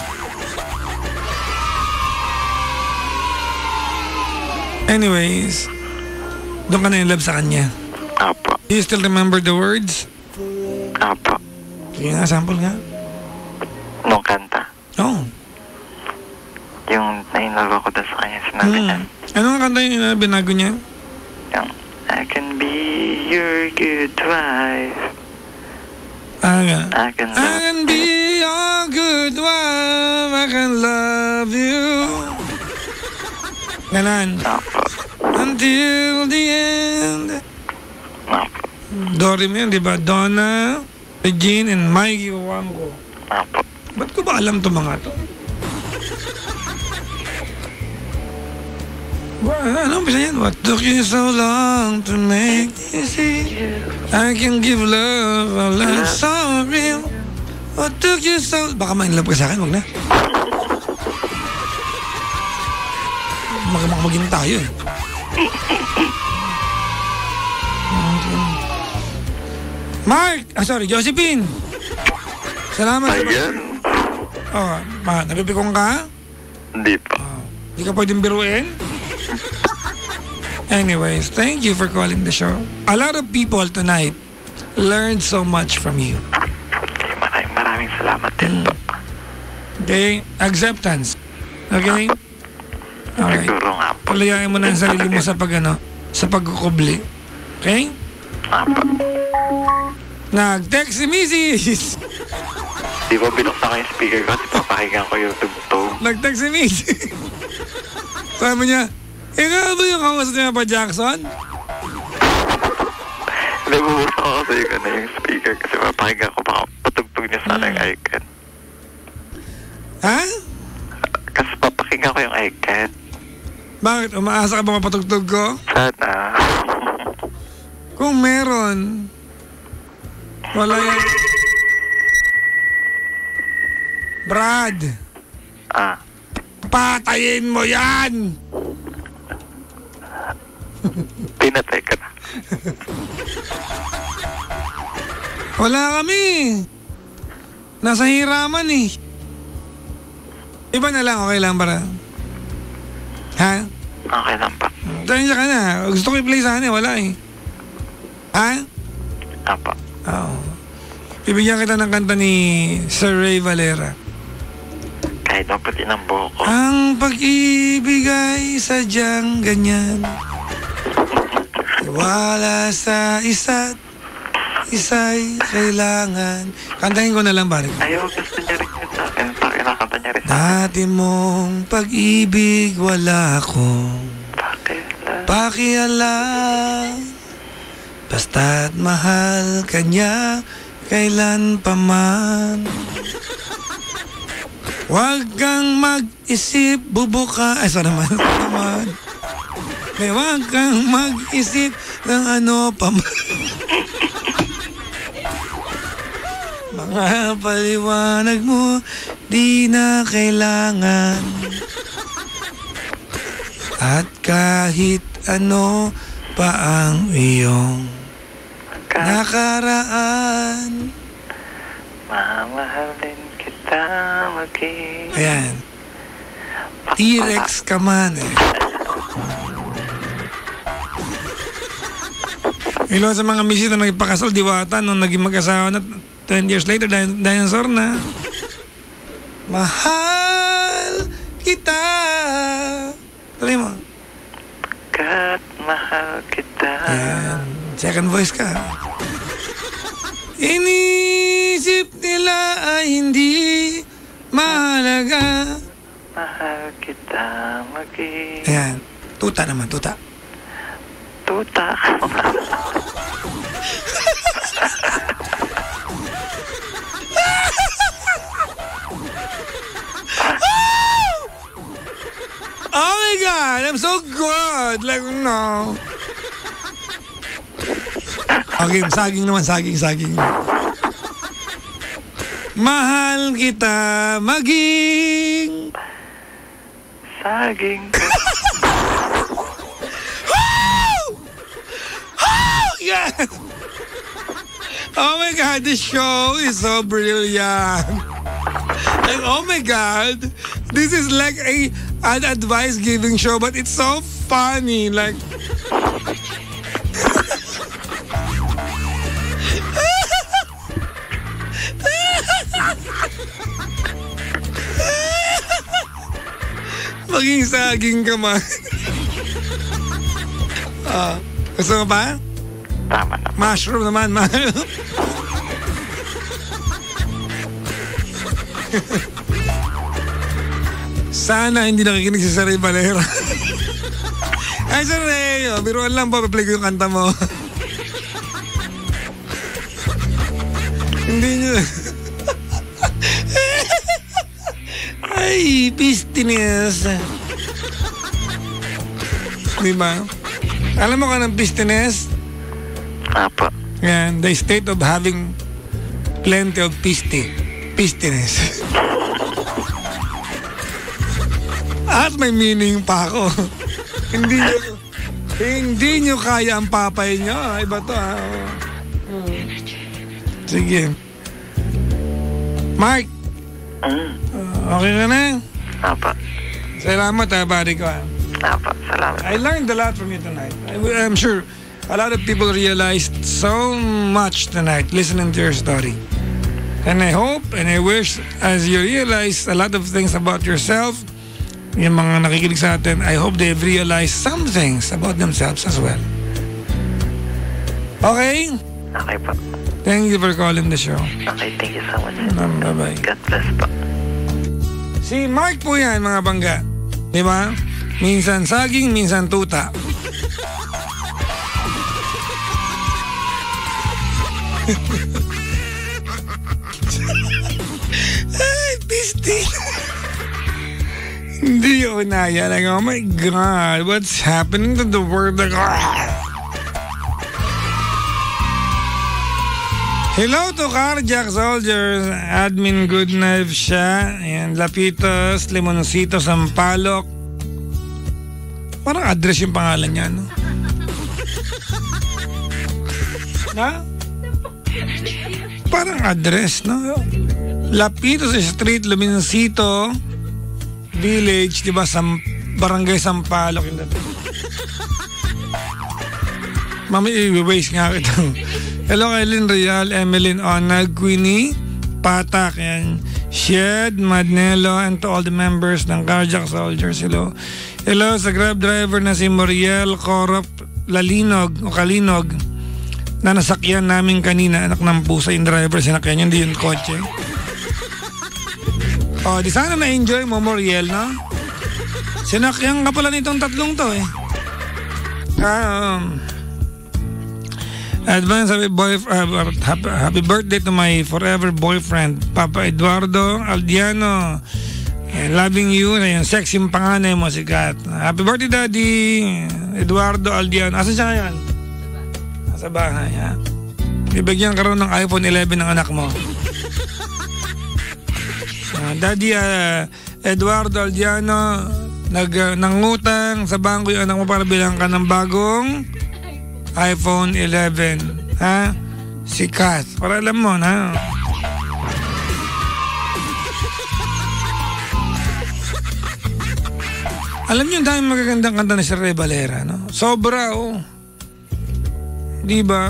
Anyways, doon ka na in love sa kanya. Apo. Do you still remember the words? Apo. Sige nga, sample nga. Nung kanta. Oh. Yung na-inlove ako doon sa kanya, sinabi niya. Ano nga kanta yung binago niya? Yung, I can be your good wife. I can be your good wife. I can love you. Ganon. Apo. Until the end. Apo. Dory mo yun, di ba? Donna, Regine, and Mikey Wango. Apo. Ba't ko ba alam to mga to? Ano ba yan? What took you so long to make me see? I can give love a lot so real. What took you so... Baka ma-inlove ka sa akin, wag na. Maging tayo eh. Mark! Josephine! Salamat. Ayan. Napipikong ka? Hindi pa. Hindi ka pwedeng biruin? Anyways, thank you for calling the show. A lot of people tonight learned so much from you. Okay, maraming salamat din po. Okay? Acceptance. Okay? Okay. Siguro nga po. Palayain mo na ang sarili mo sa pagkukubli. Okay? Apa. Nag-text si Mrs. Di ba binuksan ko yung speaker ko? Di ba pakinggan ko yung tugtog? Nag-text si Mrs. Sabi niya, ikaw ba yung kawas niya pa Jackson? Nagbubusa ko kasi yung speaker kasi mapakinggan ko baka patugtog niya sana yung icon. Ha? Kasi papakinggan ko yung icon. Bakit? Umaasa ka ba mapatugtog ko? Sana. Kung meron. Wala yan. Brad. Patayin mo yan! Pinatay ka na. Wala kami. Nasa hiraman eh. Iba na lang, okay lang para. Ha? Okay lang pa. Tansya ka na. Gusto ko i-play sana eh, wala eh. Ha? Apa. Oo. Bibigyan kita ng kanta ni Sir Ray Valera. Kahit maputi ng buhok ko. Ang pag-ibig ay sadyang ganyan. Wala sa isa't isa'y kailangan. Kantahin ko na lang, pare. Ayaw, gusto niya rin yun sa akin. Kinakanta niya rin sa akin. Dati mong pag-ibig wala akong pakialam. Basta't mahal ka niya kailan pa man. Huwag kang mag-isip, bubuka. Ay, sorry naman. Huwag kang mag-isip ng ano pa man. Mga paliwanag mo, di na kailangan. At kahit ano pa ang iyong nakaraan, mamahalin kita maging. Ayan. T-Rex ka man eh. Ilo sa mga misis na nagpakasal, diwata, nung naging mag-asawa na 10 years later, dinosaur na. Mahal kita. Tuloy mo. Kat mahal kita. Ayan. Second voice ka. Inisip nila ay hindi mahalaga. Mahal kita maging. Ayan. Tuta naman, tuta. Tuta. Oh my God, I'm so good. Like, no. Okay, saging naman, saging. Mahal kita maging Saging. Yes! Oh my God, this show is so brilliant. Like, oh my God, this is like an advice giving show, but it's so funny. Like, maging saging ka man. Gusto mo ba? Tama na. Mushroom naman, mahal. Sana hindi nakikinig si Sir Ray Valera. Ay, Sir Ray, biruan lang po, paplay ko yung kanta mo. Hindi nyo. Ay, pistiness. Diba? Alam mo ka ng pistiness? Apa. Yan, the state of having plenty of pistiness. At may meaning pa ako. Hindi nyo kaya ang papay nyo. Iba to ha. Sige. Mark! Okay ka na? Apa. Salamat buddy ko. Apa, salamat. I learned a lot from you tonight. I'm sure a lot of people realized so much tonight listening to your story. And I hope and I wish as you realize a lot of things about yourself, yung mga nakikinig sa atin, I hope they've realized some things about themselves as well. Okay? Okay po. Thank you for calling the show. Okay, thank you so much. Bye-bye. God bless po. Si Mark po yan, mga bangga. Di ba? Minsan saging, minsan tuta. Ay, pisti. Hindi ko naya. Like, oh my God, what's happening to the world? Like, hello to Cardiac Soldiers. Admin Goodknife siya. Ayan, Lapitos, Limoncito, Sampaloc. Parang address yung pangalan niya, no? Na? Parang address, no? Lapitos Street, Limoncito Village, diba? Barangay Sampaloc. Mami, i-waste nga kita. Hello kay Lynn Real, Emeline Onag, Queenie, Patak, and Shed, Madnelo, and to all the members ng Cardiac Soldiers. Hello. Hello sa Grab driver na si Moriel Corop Lalinog o Kalinog na nasakyan namin kanina, anak ng pusa yung driver, sinakyan yun, hindi yung kotse. O, di sana na-enjoy mo, Moriel, no? Sinakyan ka pala nitong tatlong to, eh. Advance happy birthday to my forever boyfriend, Papa Eduardo Aldiano. Loving you. Yung sexy panganay mo, si Kat. Happy birthday, Daddy Eduardo Aldiano. Asan siya ngayon? Nasa bahay, ha? Bibigyan ka rin ng iPhone 11 ng anak mo. Daddy Eduardo Aldiano, nangutang sa bangko yung anak mo para bilang ka ng bagong iPhone 11, ha? Si Kat. Para alam mo, na. Alam niyo, dahil magagandang kanta na si Rey Valera, no? Sobra, oh. Di ba?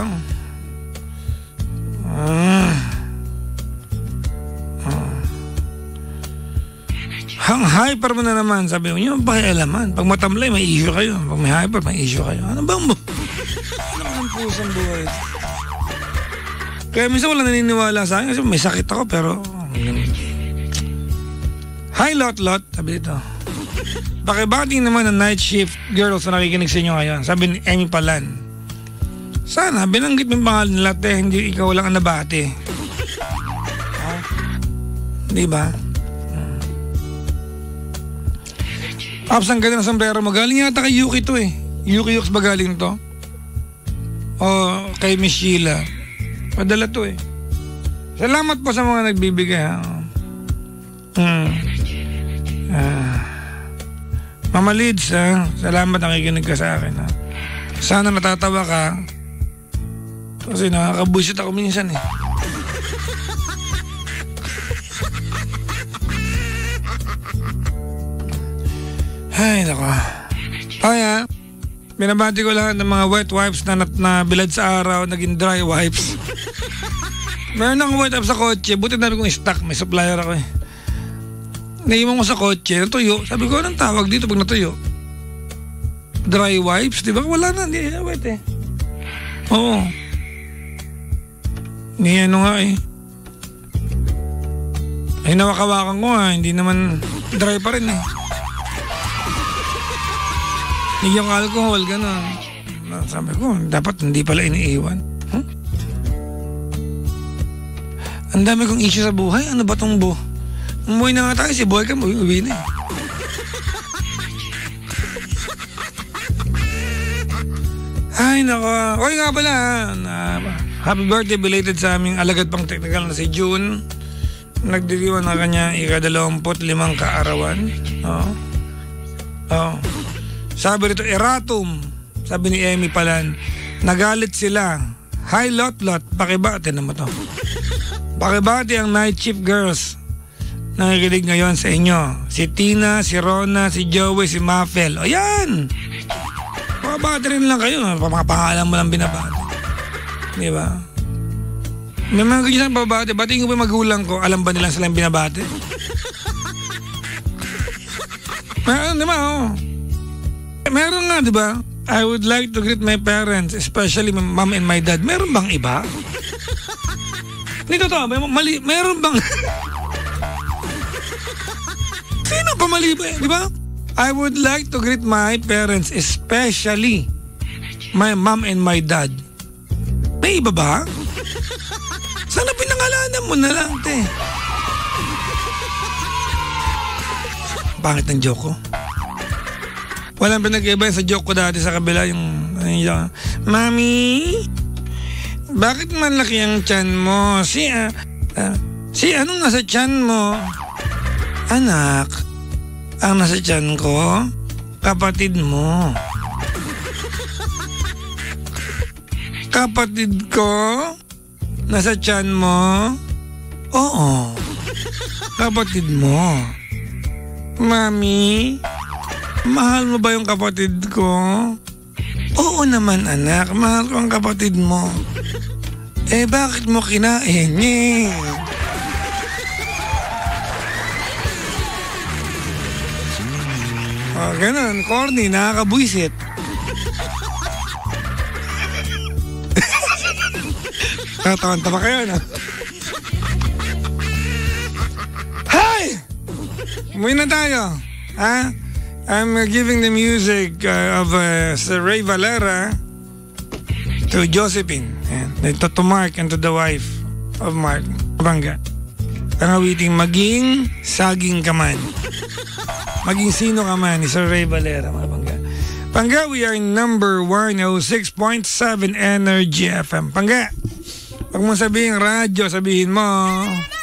Hang hyper mo na naman, sabi mo, yung pakialaman. Pag matamlay, may issue kayo. Pag may hyper, may issue kayo. Ano ba mo? Ang pusang buhay. Kaya minsan wala naniniwala sa akin kasi may sakit ako pero hi Lot, sabi dito. Pakibati naman ang night shift girls na nakikinig sa inyo ngayon. Sabi ni Amy Palan. Sana binanggit mo yung pangalan nila hindi ikaw lang ang nabati. Di ba? Aps, ang ganda ng sombrero mo. Galing yata kay Yuki to eh. Yuki Yux ba galing to? O kay Miss Sheila. Padala to eh. Salamat po sa mga nagbibigay, ha. Mama Lids, ha. Salamat nakikinig ka sa akin, ha. Sana natatawa ka. Kasi nakakabusit ako minsan eh. Ay, nako. Kaya, binabati ko lahat ng mga wet wipes na bilad sa araw, naging dry wipes. Meron akong wet wipes sa kotse, buti namin kong stock, may supplier ako eh. Naiwan ko sa kotse, natuyo. Sabi ko, anong tawag dito pag natuyo? Dry wipes, di ba? Wala na, hindi na wet eh. Oo. Hindi ano nga eh. Ay, nawakawakan ko ha, hindi naman dry pa rin eh. Yung alcohol, gano'n. Sabi ko, dapat hindi pala iniiwan. Ang dami kong issue sa buhay. Ano ba tong umuwi na nga tayo. Si buhay ka, uwi na eh. Ay, nako. Okay nga pala. Happy birthday belated sa aming alagad pang technical na si June. Nagdiriwan na kanya ika-25 kaarawan. Oo. Sabi rito, erratum. Sabi ni Emmy Palan, nagalit sila. Hi Lot, pakibati naman to. Pakibati ang night shift girls. Nakikinig ngayon sa inyo. Si Tina, si Rona, si Joey, si Mafel. O yan! Pakibati rin lang kayo. Mga pangalan mo lang binabati. Di ba? May mga ganyan sa babati. Batiin ko pa yung magulang ko. Alam ba nilang silang binabati? Meron, di ba? Oh. Meron nga, di ba? I would like to greet my parents, especially my mom and my dad. Meron bang iba? Hindi totoo. Mali. Meron bang... Sino pa mali ba? Di ba? I would like to greet my parents, especially my mom and my dad. May iba ba? Sana pinangalanan mo na lang, te. Pangit ng joke ko. Walang pinag-iba sa joke ko dati sa kabila yung Mami, bakit malaki ang tiyan mo? Si anong nasa tiyan mo? Anak, ang nasa tiyan ko, kapatid mo. Kapatid ko? Nasa tiyan mo? Oo. Kapatid mo. Mami, mahal mo ba yung kapatid ko? Oo naman anak, mahal ko ang kapatid mo. Eh bakit mo kinain? Oh, ganun, corny, nakakabwisit. Tatawan-tawa kayo, no? Hi! Umuwi na tayo. Ha? I'm giving the music of Sir Ray Valera to Josephine. And to Mark and to the wife of Mark. Bangga. Ang awiting maging saging ka man. Maging sino ka man ni Sir Ray Valera, mga Bangga. Bangga, we are in number 106.7 Energy FM. Bangga, pag mo sabihin radyo, sabihin mo...